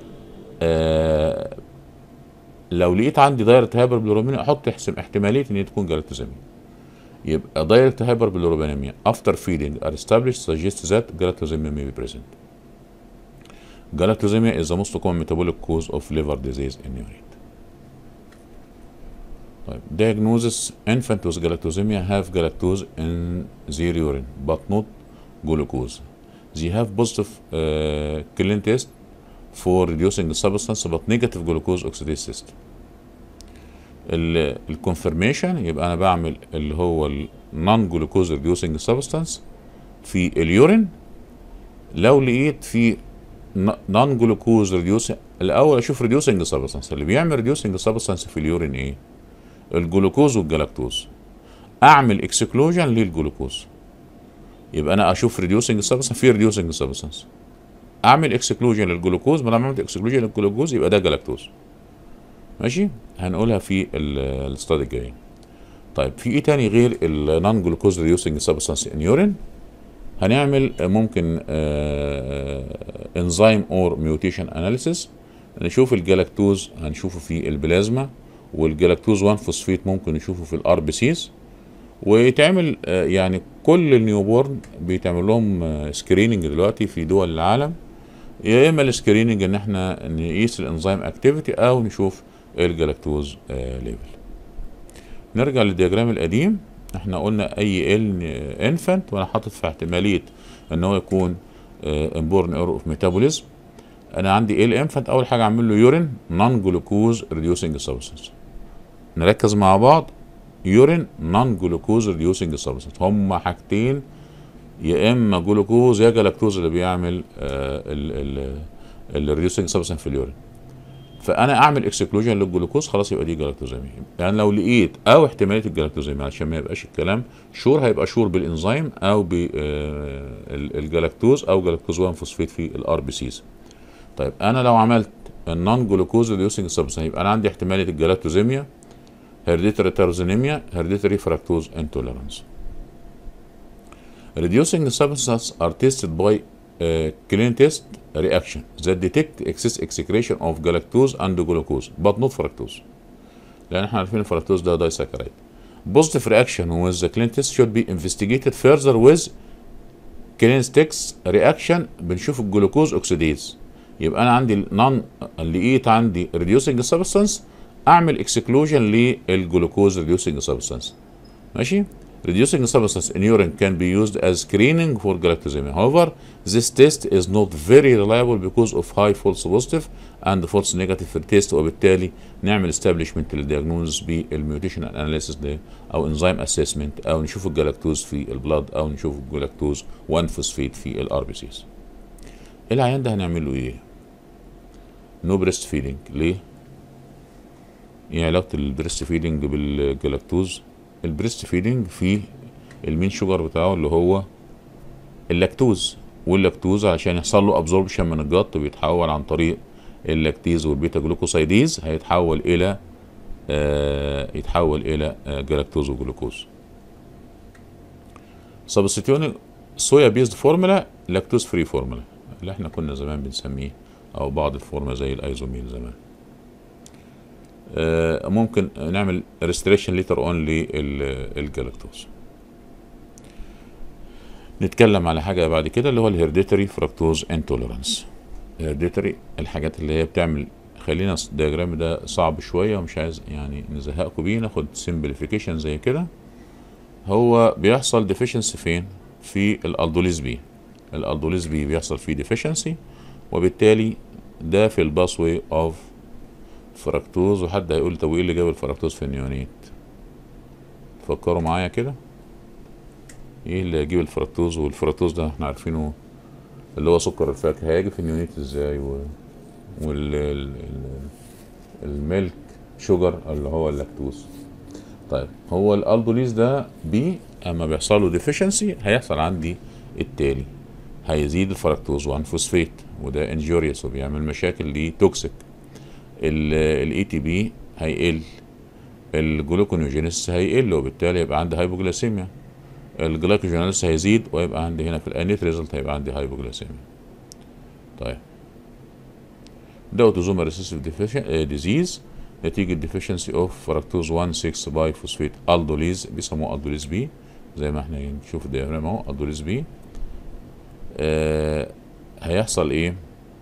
آه لو لقيت عندي دايركت هايبر بيلروبينيميا احط احسم احتماليه ان هي تكون جلاكتوزيميا. يبقى دايركت هايبر بيلروبينيميا افتر فيدنج ار استابليشد suggests that galactosemia may be present. Galactosemia is the most common metabolic cause of liver disease in neonate. طيب diagnosis: infant with galactosemia have galactose in their urine but not glucose. They have positive uh, Killen test for reducing the substance but negative glucose oxidase test. الكونفirmation يبقى انا بعمل اللي هو non glucose reducing substance في اليورين لو لقيت في نون جلوكوز ريديوسنج. الاول اشوف ريديوسنج سبستانس. اللي بيعمل ريديوسنج سبستانس في اليورين ايه؟ الجلوكوز والجلاكتوز. اعمل اكسكلوجن للجلوكوز، يبقى انا اشوف ريديوسنج سبستانس في ريديوسنج سبستانس، اعمل اكسكلوجن للجلوكوز. ما دام عملت اكسكلوجن للجلوكوز يبقى ده جلاكتوز. ماشي، هنقولها في الاستادي الجاي. طيب في ايه تاني غير النون جلوكوز ريديوسنج سبستانس ان يورين؟ هنعمل ممكن انزيم اور ميوتيشن اناليسيس، نشوف الجلاكتوز هنشوفه في البلازما، والجلاكتوز واحد فوسفيت ممكن نشوفه في الار بي سيز. ويتعمل آه يعني كل النيوبورن بيتعمل لهم آه سكريننج دلوقتي في دول العالم. يا اما السكريننج ان احنا نقيس الانزيم اكتيفيتي او نشوف الجلاكتوز آه ليفل. نرجع للدياجرام القديم. احنا قلنا اي ال انفانت وانا حاطط في احتماليه ان هو يكون انبورن ايرور اوف ميتابوليزم. انا عندي ال انفانت اول حاجه اعمل له يورين نون جلوكوز ريديوسنج سبستانس. نركز مع بعض، يورين نون جلوكوز ريديوسنج سبستانس هما حاجتين، يا اما جلوكوز يا جلاكتوز اللي بيعمل الريديوسنج سبستانس في اليورين. فانا اعمل اكسكلوجن للجلوكوز خلاص يبقى دي جلاكتوزيميا. يعني لو لقيت او احتماليه الجلاكتوزيميا عشان ما يبقاش الكلام شور، هيبقى شور بالانزيم او بالجلاكتوز او جلاكتوز واحد فوسفيت في الار بي سيز. طيب انا لو عملت النون جلوكوز ريديوسنج سبستانس يبقى انا عندي احتماليه الجلاكتوزيميا، هيرديتري تارزينيميا، هيرديتري فركتوز انتوليرانس. Reducing substances are tested by uh, clean test reaction that detect excess excretion of galactose and glucose but not fructose. لأن احنا عارفين الفركتوز ده دايساكرايد. Positive reaction with the clean test should be investigated further with clean test reaction. بنشوف الجلوكوز اوكسيديز. يبقى أنا عندي نون لقيت عندي reducing substance، أعمل exclusion للجلوكوز reducing substance. ماشي؟ Reducing substance in urine can be used as screening for galactosemia. However, this test is not very reliable because of high false positive and false negative في التيست، وبالتالي نعمل establishment للdiagnosis بالmutation analysis او enzyme assessment، او نشوف الجلاكتوز في البلاد او نشوف الجلاكتوز واحد فوسفيت في الار بي سيز. العيان ده هنعمل له ايه؟ نو بريست فيدنج. ليه؟ ايه علاقة البريست فيدنج بالجلاكتوز؟ البريست فيدنج في المين شوجر بتاعه اللي هو اللاكتوز، واللاكتوز عشان يحصل له ابزوربشن من الجلط بيتحول عن طريق اللاكتيز والبيتا جلوكوسايديز، هيتحول الى آه يتحول الى آه جلاكتوز وجلوكوز. سبستيتيونينج صويا بيزد فورمولا لاكتوز فري فورمولا اللي احنا كنا زمان بنسميه، او بعض الفورمولا زي الايزوميل زمان. آه ممكن نعمل ريستريكشن ليتر اون للجلاكتوز. نتكلم على حاجه بعد كده اللي هو الهيرديتري فركتوز انتوليرانس. هيرديتري الحاجات اللي هي بتعمل، خلينا الدياجرام ده صعب شويه ومش عايز يعني نزهقكم بيه، ناخد سمبليفيكيشن زي كده. هو بيحصل ديفيشنسي فين؟ في الالدوليز بي. الالدوليز بي بيحصل فيه ديفيشنسي، وبالتالي ده في الباسوي اوف فركتوز. وحد هيقول طب وايه اللي جاب الفركتوز في النيونيت؟ فكروا معايا كده، ايه اللي هيجيب الفركتوز؟ والفركتوز ده احنا عارفينه اللي هو سكر الفاكهه، هيجي في النيونيت ازاي؟ و... وال الميلك شوجر اللي هو اللاكتوز. طيب هو الالدوليز ده بي اما بيحصل له ديفيشنسي هيحصل عندي التالي: هيزيد الفركتوز واحد فوسفيت، وده انجوريوس وبيعمل مشاكل ليه توكسيك. الاي تي بي هيقل، الجلوكونيوجينيس هيقل، وبالتالي يبقى عندي هايبوجلاسيميا. الجلايكوجينيس هيزيد، ويبقى عندي هنا في الانيت ريزلت هيبقى عندي هايبوجلاسيميا. طيب ده اوتوزومال ريسيسيف ديزيز نتيجة ديفيشنسي اوف فركتوز واحد ستة باي فوسفيت الدوليز، بيسموه الدوليز بي زي ما احنا نشوف الدياجرام اهو، الدوليز بي. آه هيحصل ايه؟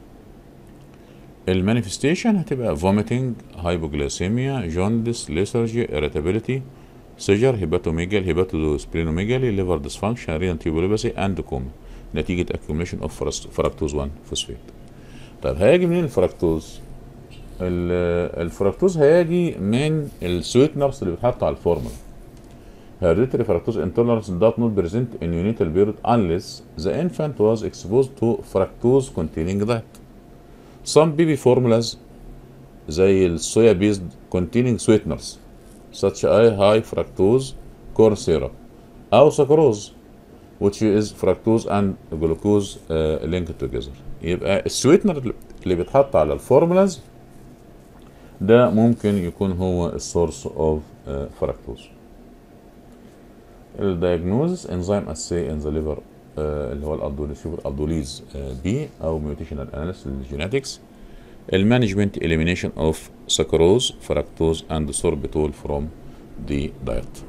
المانيفستيشن هتبقى فوميتنج، هايبوجلاسيميا، جوندس، ليثارجي، irritability، سيجر، هيباتوميجال، هيباتوسبلينوميجالي، ليفر ديسفانكشن، رينال تيوبولوباثي اند كوما نتيجة accumulation اوف فركتوز واحد فوسفيت. طيب هيجي منين الفركتوز؟ الفركتوز هيجي من السويتنرز اللي بيتحط على الفورمولا. hereditary fructose intolerance does not present in neonatal period unless the infant was exposed to fructose containing diet. Some baby formulas زي الصويا based containing sweeteners such as high fructose corn syrup أو sucrose which is fructose and glucose uh, linked together. يبقى السويتنر اللي بيتحط على الفورمولاز ده ممكن يكون هو السورس اوف fructose. الدايجنوزس انزيم اسي ان ذا ليفر اللي هو الادوليز بي او ميوتيشنال اناليسيس للجينetics. المانجمنت elimination of sucrose, fructose and sorbitol from the diet.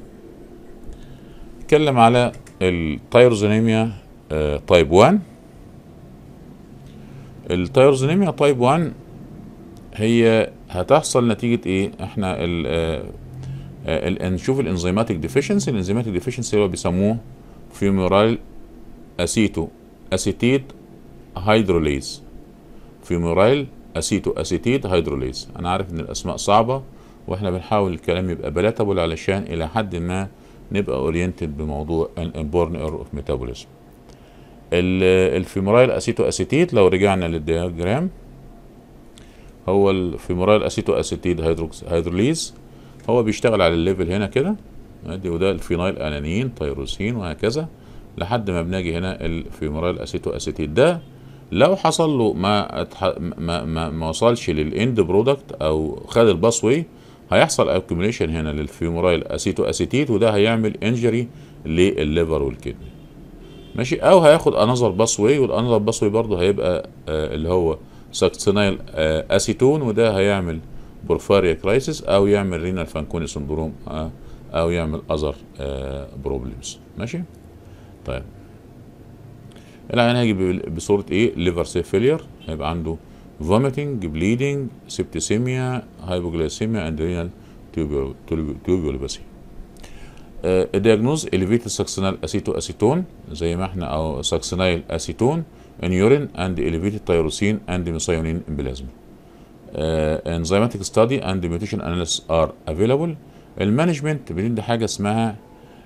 نتكلم على التايروزينيميا تايب واحد. التايروزينيميا تايب واحد هي هتحصل نتيجة ايه؟ احنا ال ال نشوف الانزيماتيك ديفيشنسي. الانزيماتيك ديفيشنسي اللي هو بيسموه فيمورال اسيتو اسيتيت هيدروليز. فيمورال اسيتو اسيتيت هيدروليز. انا عارف ان الاسماء صعبة واحنا بنحاول الكلام يبقى بلاتابل علشان الى حد ما نبقى اورينتد بموضوع الانبورن ايرور اوف ميتابوليزم. الفيمورايل اسيتو اسيتيت لو رجعنا للدياجرام هو الفيمورايل اسيتو اسيتيد هيدروليز هو بيشتغل على الليفل هنا كده ادي، وده الفينايل انانين تيروسين وهكذا لحد ما بنجي هنا الفيمورايل اسيتو اسيتيد. ده لو حصل له ما اتح... ما, ما, ما وصلش للاند برودكت او خد الباس واي هيحصل اكيوميليشن هنا للفيمورايل اسيتو اسيتيد، وده هيعمل انجري للليفر والكدني ماشي، او هياخد انذر باس واي، والانذر باس واي برضه هيبقى آه اللي هو ساكسينايل آه اسيتون، وده هيعمل بورفاريا كرايسيس او يعمل رينال فانكوني سندروم آه او يعمل اذر آه بروبلمز ماشي. طيب العيان هيجي بصوره ايه؟ ليفر سيل فيلير، هيبقى عنده vomiting, bleeding, septicemia, hypoglycemia and renal tubulopathy. الدياجنوز elevated succinyl acetoacetone زي ما احنا او succinyl acetone in urine and elevated tyrosine and methionine in plasma. Uh, enzymatic study and mutation analysis are available. المانجمنت بندي حاجه اسمها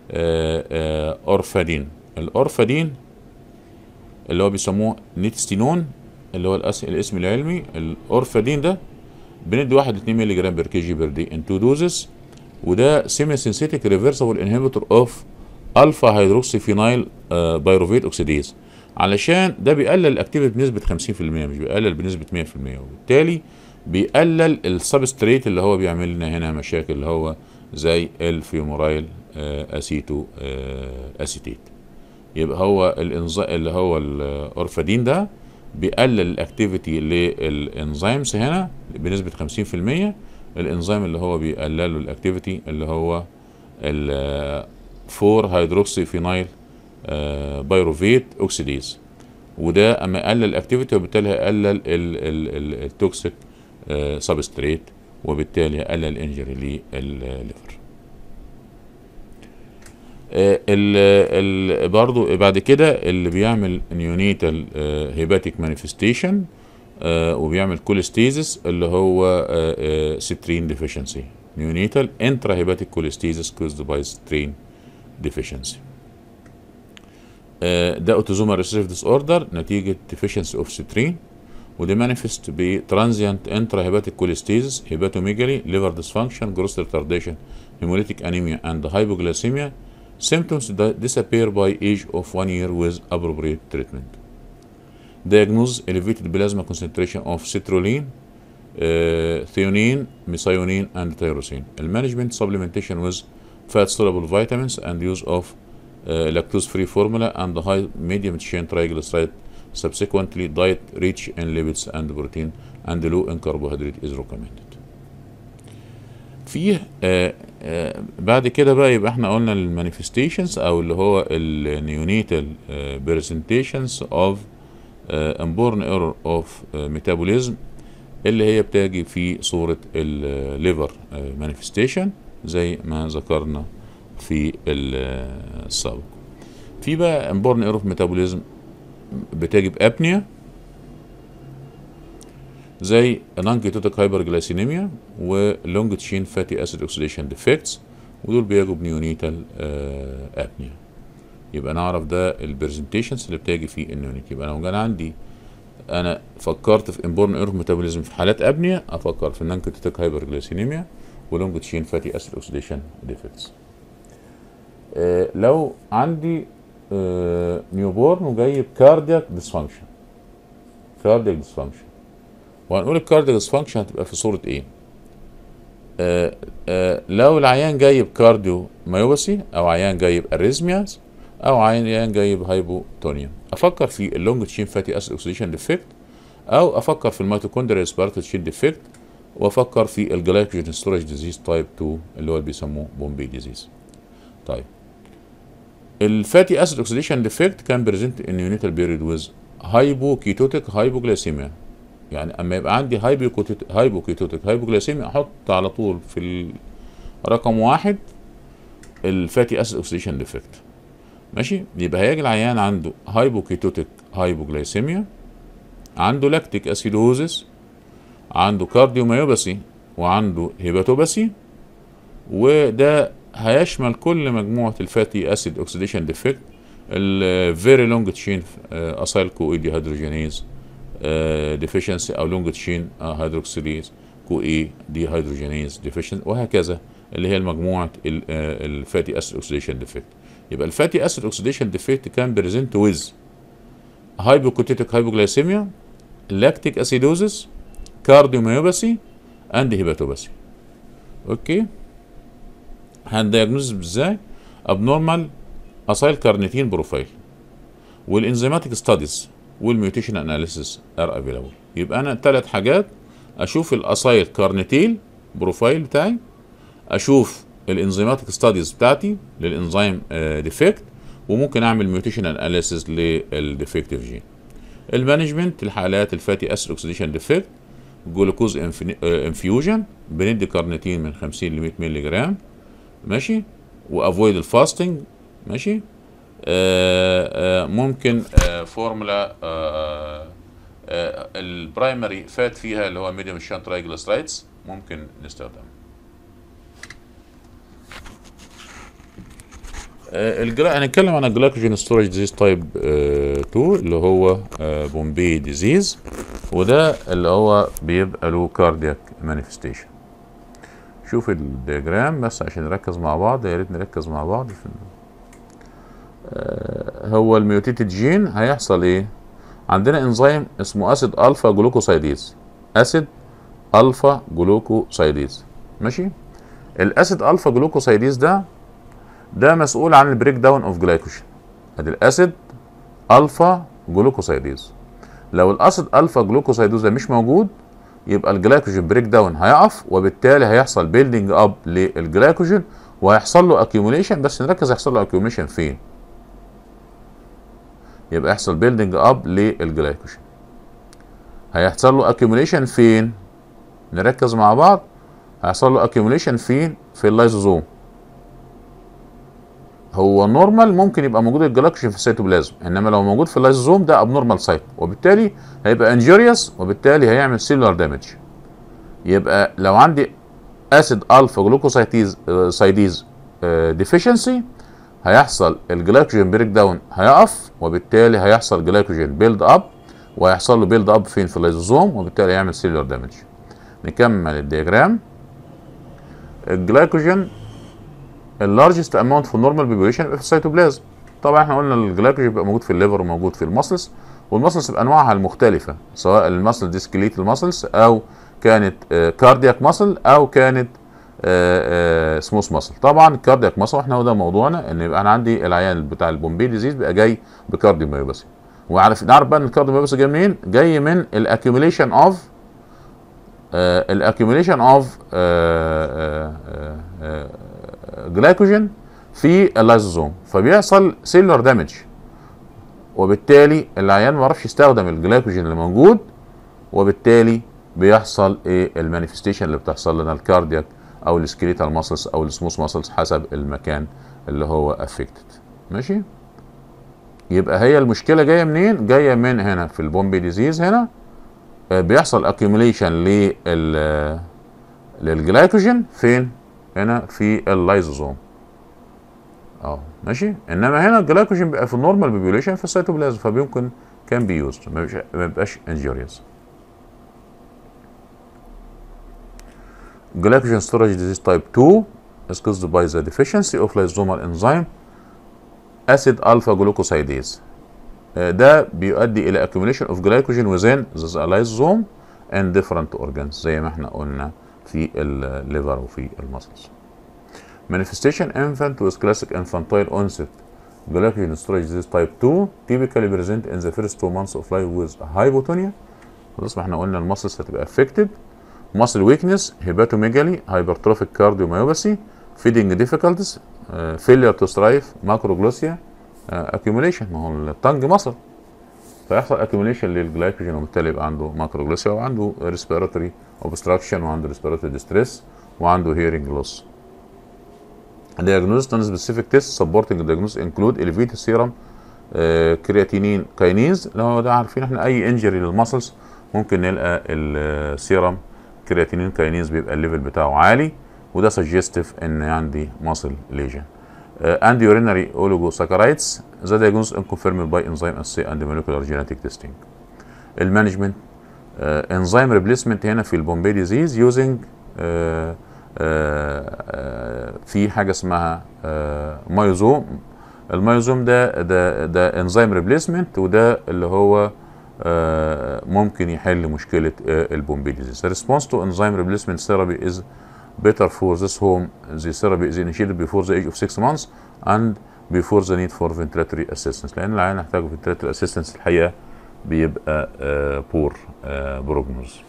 اورفادين. الاورفادين اللي هو بيسموه نيتستينون اللي هو الاسم العلمي. الاورفادين ده بندي واحد اتنين مللي جرام بير كي جي بير دي ان تو دوزز، وده سيمي سينثيتيك ريفرسبل انهبيتور اوف الفا هيدروكسي فينايل بايروفيت اوكسيديز، علشان ده بيقلل الاكتيفيتي بنسبه خمسين في المية مش بيقلل بنسبه مية في المية، وبالتالي بيقلل السبستريت اللي هو بيعمل لنا هنا مشاكل اللي هو زي الفيمورايل اسيتو اسيتيت. يبقى هو الانزيم اللي هو الاورفادين ده بيقلل الاكتيفيتي للانزيمز هنا بنسبه خمسين في المية. الانزيم اللي هو بيقلل الاكتيفيتي اللي هو ال فور هيدروكسي فينايل بايروفيت اوكسيديز، وده اما يقلل الاكتيفيتي وبالتالي هيقلل التوكسيك سبستريت وبالتالي هيقلل الانجري للليفر. ال ال برضو بعد كده اللي بيعمل نيونيتال هيباتيك مانيفستيشن وبيعمل كوليستيزس اللي هو سترين ديفيشنسي. نيونيتال انترا هيباتيك كوليستيزس كوزد باي سترين ديفيشنسي. ده اوتوزومال ريسيسيف ديس اوردر نتيجه ديفيشنسي اوف سترين، وده مانيفست بترانزيانت انترا هيباتيك كوليستيزس، هيباتوميجالي، ليفر ديسفانكشن، جروس ريتارديشن، هيموليتيك انيميا اند هايبوغليسيميا. Symptoms disappear by age of one year with appropriate treatment. Diagnose elevated plasma concentration of citrulline, uh, threonine, methionine, and tyrosine. Management supplementation with fat-soluble vitamins and use of uh, lactose-free formula and high medium chain triglyceride. Subsequently, diet rich in lipids and protein and low in carbohydrate is recommended. فيه آه آه بعد كده بقى يبقى احنا قلنا المانيفستيشنز او اللي هو النيونيتال برزنتيشنز اوف انبورن ايرور اوف ميتابوليزم اللي هي بتجي في صوره الليفر مانيفستيشن زي ما ذكرنا في السابق. في بقى انبورن ايرور اوف ميتابوليزم بتجي بابنيا زي نون كيتوتيك هايبرجلايسينيميا ولونج تشين فاتي اسيد اوكسيديشن ديفكتس ودول بيجوا بنيونيتال ابنيا. يبقى نعرف ده البرزنتيشنز اللي بتيجي في النيونيت. يبقى لو كان عندي انا فكرت في انبورن ايرور ميتابوليزم في حالات ابنيا، افكر في نانكوتيتك هايبرجليسينيميا ولونج تشين فاتي اسيد اوكسيديشن ديفكتس. آه لو عندي آه نيو بورن وجايب كاردياك ديسفانكشن، كاردياك ديسفانكشن، وهنقول الكاردياك ديسفانكشن هتبقى في صورة ايه؟ آه آه لو العيان جايب كارديو مايوباثي، او عيان جايب اريزمياز، او عيان جايب هايبوتونيا، افكر في اللونج تشين فاتي اسيد اوكسيديشن ديفكت، او افكر في الميتوكوندريال سبارتال تشين ديفكت، وافكر في الجلايكوجين ستورج ديزيز تايب اتنين اللي هو اللي بيسموه بومبي ديزيز. طيب الفاتي اسيد اوكسيديشن ديفكت كان بريزنت ان يونيتال بيريد ويز هايبوكيتوتيك هايبوجلايسيميا. يعني اما يبقى عندي هايبوكيتوتيك هايبوجلايسيميا احط على طول في رقم واحد الفاتي اسيد اوكسيديشن ديفكت. ماشي، يبقى هيجي العيان عنده هايبوكيتوتيك هايبوجلايسيميا، عنده لاكتيك اسيدوزيس، عنده كارديوميوباثي، وعنده هيباتوباثي، وده هيشمل كل مجموعة الفاتي اسيد اوكسيديشن ديفكت، الفيري لونج تشين اسايل كو اي دي هيدروجينيز ديفيشنسي، او لونج تشين هيدروكسيليز كو اي دي هيدروجينيز ديفيشنسي، وهكذا، اللي هي المجموعة الفاتي اسيد اوكسيديشن ديفكت. يبقى الفاتي اسيد اوكسيديشن ديفكت كان بريزنت ويز هايبوكوتيتيك هايبوجلايسيميا، لاكتيك اسيدوزيس، كارديوميوباثي، اند هيباتوباثي. اوكي، هندياجنوز ازاي؟ ابنورمال اسايل كارنيتين بروفايل، والانزيماتيك ستاديز، والميوتيشن اناليسيس ار افيلابل. يبقى انا ثلاث حاجات: اشوف الاسايل كارنيتين بروفايل بتاعي، اشوف الانزيماتيك ستاديز بتاعتي للانزيم ديفكت، وممكن اعمل ميوتيشن اناليسيس للديفكتيف جين. المانجمنت الحالات الفاتي اسيد اوكسيديشن ديفكت: جلوكوز انفيوجن، بندي كارنيتين من خمسين ل مية مللي جرام، ماشي، وافويد الفاستنج، ماشي. آآ آآ ممكن آآ فورمولا البرايمري فات فيها اللي هو ميديوم شان ترايجليسرايدز ممكن نستخدمه. هنتكلم عن الجلايكوجين ستورج ديزيز تايب اتنين اللي هو بومبي ديزيز، وده اللي هو بيبقى له كاردياك مانيفستيشن. شوف الدياجرام بس عشان نركز مع بعض، يا ريت نركز مع بعض. هو الميوتيتد جين هيحصل ايه؟ عندنا انزيم اسمه اسيد الفا جلوكوسايديز، اسيد الفا جلوكوسايديز، ماشي. الاسيد الفا جلوكوسايديز ده ده مسؤول عن البريك داون اوف جلايكوجين. ادي الاسيد الفا جلوكوسايديز. لو الاسيد الفا جلوكوسايديز ده مش موجود، يبقى الجلايكوجين بريك داون هيقف، وبالتالي هيحصل بيلدينج اب للجلايكوجين وهيحصل له اكيوميليشن. بس نركز هيحصل له اكيوميليشن فين؟ يبقى يحصل بيلدينج اب للجلايكوجين. هيحصل له اكيوميليشن فين؟ نركز مع بعض. هيحصل له اكيوميليشن فين؟ في اللايزوزوم. هو نورمال ممكن يبقى موجود الجلايكوجين في السيتوبلازم، انما لو موجود في اللايزوزوم ده ابنورمال سايت، وبالتالي هيبقى انجوريوس، وبالتالي هيعمل سيلولار دامج. يبقى لو عندي اسيد الفا جلوكوسايديز سايديز ديفيشنسي، هيحصل الجلايكوجين بريك داون هيقف، وبالتالي هيحصل جلايكوجين بيلد اب، وهيحصل له بيلد اب فين؟ في اللايزوزوم، وبالتالي هيعمل سيلولار دامج. نكمل الدياجرام. الجلايكوجين اللارجست اماونت في النورمال بيبوليشن يبقى في السيتوبلازم. طبعا احنا قلنا الجلايكوجين بيبقى موجود في الليفر وموجود في المسلز، والمسلز بانواعها المختلفه، سواء المسل دي سكليت المسلز، او كانت كاردياك مسل، او كانت سموث مسل. طبعا الكاردياك مسل احنا وده موضوعنا، ان يبقى انا عندي العيان بتاع البومبي ديزيز بيبقى جاي بكارديوميوباثي. وعارف نعرف بقى ان الكارديوميوباثي جاي منين؟ جاي من الاكيوميليشن اوف الاكيوميليشن اوف جلايكوجين في اللايزوزوم، فبيحصل سيلولار دامج، وبالتالي العيان ما يعرفش يستخدم الجلايكوجين اللي موجود، وبالتالي بيحصل ايه المانيفستيشن اللي بتحصل لنا؟ الكاردياك او السكريتال ماسلز او السموث ماسلز حسب المكان اللي هو افكتد. ماشي، يبقى هي المشكله جايه منين؟ جايه من هنا في البومبي ديزيز. هنا بيحصل اكيوميليشن لل للجلايكوجين فين؟ هنا في اللايزوزوم اه ماشي. انما هنا الجلايكوجين بيبقى في النورمال بوبيوليشن في السيتوبلازم، فبيمكن كان بي يوزد، ما بيبقاش انجوريوس. Glycogen storage disease type two is caused by the deficiency of lysosomal enzyme acid alpha glucosidase. ده بيؤدي الى accumulation of glycogen within the lysosome and different organs زي ما احنا قلنا في الليفر وفي المسلز. Manifestation infant with classic infantile onset glycogen storage disease type two typically present in the first two months of life with hypotonia. خلاص ما احنا قلنا المسلز هتبقى affected. muscle weakness, hepatomegaly, hypertrophic cardiomyopathy, feeding difficulties, uh, failure to strive, macroglossia, uh, accumulation. ما هو التنج مصل فيحصل accumulation للجلايكوجين وبالتالي يبقى عنده macroglossia وعنده respiratory obstruction وعنده respiratory distress وعنده hearing loss. Diagnosis non-specific tests supporting the diagnosis include elevated serum creatinine kinase. اللي هو ده عارفين احنا اي انجري للمسلز ممكن نلقى السيرم كرياتينين كاينيز بيبقى الليفل بتاعه عالي، وده سجستيف ان عندي ماسل ليجن. اند يورينري اوليجوساكرايدز ذا دايجنوز ان كونفيرمد باي انزيم اسي اند موليكولار جينيتيك تيستينج. المانجمنت انزيم ريبليسمنت هنا في البومبي ديزيز يوزنج في حاجه اسمها مايوزوم. المايوزوم ده ده ده انزيم ريبليسمنت، وده اللي هو Uh, ممكن يحل مشكلة uh, البومبي ديزيز. The response to enzyme replacement therapy is better for this home. The therapy is initiated before the age of six months and before the need for ventilatory assistance. لأن العيان يحتاج ventilatory assistance الحقيقة بيبقى uh, poor uh, prognosis.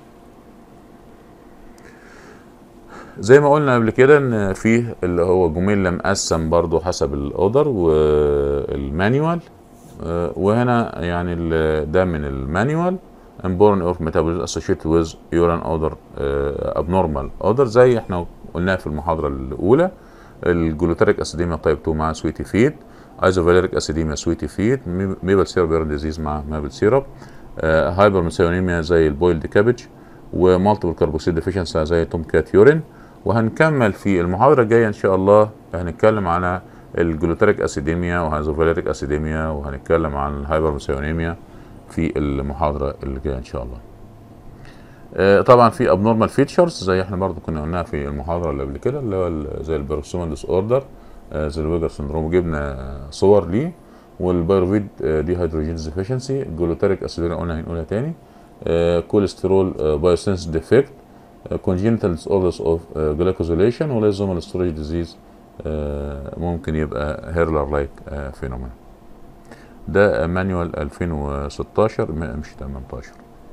زي ما قلنا قبل كده ان فيه اللي هو جميل مقسم برضو حسب الاوردر والمانيوال. وهنا يعني ده من المانيوال Inborn of Metabolism associated with urine odor uh, abnormal odor زي احنا قلناها في المحاضرة الأولى. الجلوتاريك اسيديميا تايب اتنين مع سويتي فيد، ايزوفاليريك اسيديميا سويتي فيد، ميبل سيرب يورين ديزيز مع ميبل سيرب، هايبر ميثيونيميا زي البويلد كابج، ومالتيبل كاربوكسيل ديفيشنسي زي توم كات يورين. وهنكمل في المحاضرة الجاية ان شاء الله هنتكلم على الجلوتاريك اسيديميا وهايزوفاليريك اسيديميا، وهنتكلم عن الهايبر ميثيونيميا في المحاضرة اللي جاية ان شاء الله. آه طبعا في ابنورمال فيتشرز زي احنا برضو كنا قلناها في المحاضرة اللي قبل كده، اللي هو زي البيروكسومال ديس اوردر، آه زي الويجر سندروم، وجبنا صور ليه، والبيروفيد آه دي هيدروجينز ديفيشنسي، الجلوتاريك اسيديميا قلنا هنقولها تاني، آه كوليسترول آه بايوسنس ديفكت، congenital disorders of uh, glycosylation ولايزومال storage disease uh, ممكن يبقى هيرلر لايك فينومين. ده مانيوال ألفين وستاشر مش تمنتاشر.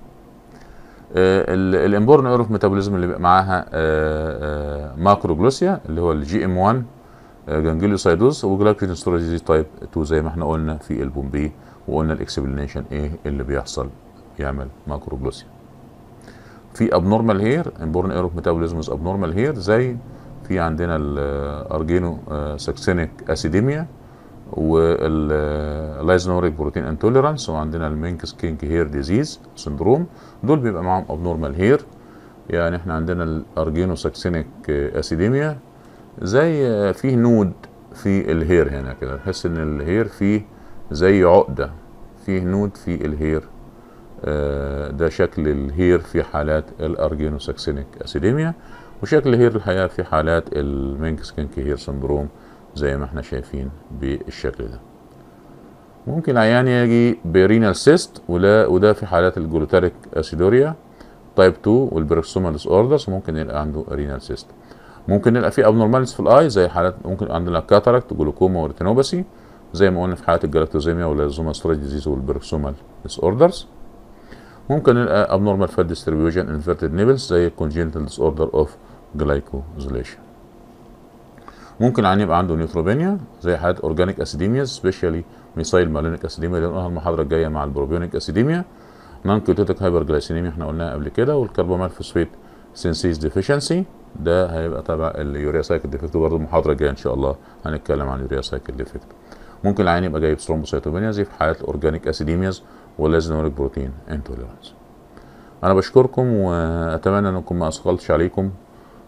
الامبورن ايروف ميتابوليزم اللي بقى معاها ماكروجلوسيا اللي هو الجي ام واحد جانجليوسايدوز، وجلايكوجين ستورج ديزيز تايب اتنين زي ما احنا قلنا في البومبي، وقلنا الاكسبلينيشن ايه اللي بيحصل يعمل ماكروجلوسيا. في ابنورمال هير امبورن ايروف ميتابوليزم از ابنورمال هير زي في عندنا الارجينو ساكسينيك اسيديميا واللايزنوريك بروتين انتوليرانس، وعندنا المينكس كينك هير ديزيز سندروم. دول بيبقى معاهم ابنورمال هير. يعني احنا عندنا الارجينو ساكسينيك اسيديميا زي فيه نود في الهير هنا كده، تحس ان الهير فيه زي عقده، فيه نود في الهير. ده شكل الهير في حالات الارجينو ساكسينيك اسيديميا، وشكل الهير الحقيقه في حالات المينكس كينك هير سندروم زي ما احنا شايفين بالشكل ده. ممكن عيان يجي برينال سيست، ولا وده في حالات الجلوتاريك اسيدوريا تايب اتنين والبيروكسومال ديس اوردرز، ممكن يبقى عنده رينال سيست. ممكن نلقى فيه ابنورماليز في الاي زي حالات ممكن عندنا كاتاراكت وجلوكوما وريتينوباثي زي ما قلنا في حالات الجلاكتوزيميا واللايزومال ستورج ديزيز والبيروكسومال ديس اوردرز. ممكن نلقى abnormal fat distribution inverted nipples زي congenital disorder of glycosylation. ممكن عن يبقى عنده نيوتروبينيا زي حالات اورجانيك اسيديمياز سبيشالي ميثايل مالونيك اسيديميا اللي قلناها المحاضره الجايه مع البروبيونيك اسيديميا، نون كيتوتيك هايبرجلايسيميا احنا قلناها قبل كده، والكربومال فوسفيت سينسيز ديفيشنسي ده هيبقى تبع اليوريا سايكل ديفكت، برضه المحاضره الجايه ان شاء الله هنتكلم عن اليوريا سايكل ديفكت. ممكن العين يبقى جايب ثرومبوسيتوبينيا زي في حالات الاورجانيك اسيديمياز واللايزنوريك بروتين انتوليرانس. انا بشكركم واتمنى انكم ما اثقلتش عليكم،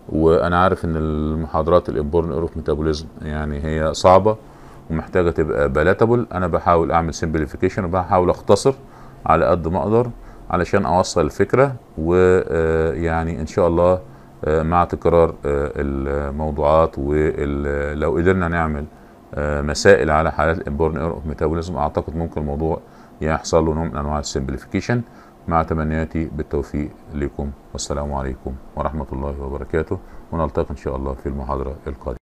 وانا عارف ان المحاضرات الانبورن ايرور اوف ميتابوليزم يعني هي صعبه ومحتاجه تبقى بلاتابل. انا بحاول اعمل سمبليفيكيشن وبحاول اختصر على قد ما اقدر علشان اوصل الفكره، ويعني ان شاء الله مع تكرار الموضوعات ولو قدرنا نعمل مسائل على حالات الانبورن ايرور اوف ميتابوليزم اعتقد ممكن الموضوع يحصل له نوع من انواع السمبليفيكيشن. مع تمنياتي بالتوفيق لكم، والسلام عليكم ورحمه الله وبركاته، ونلتقي ان شاء الله في المحاضره القادمه.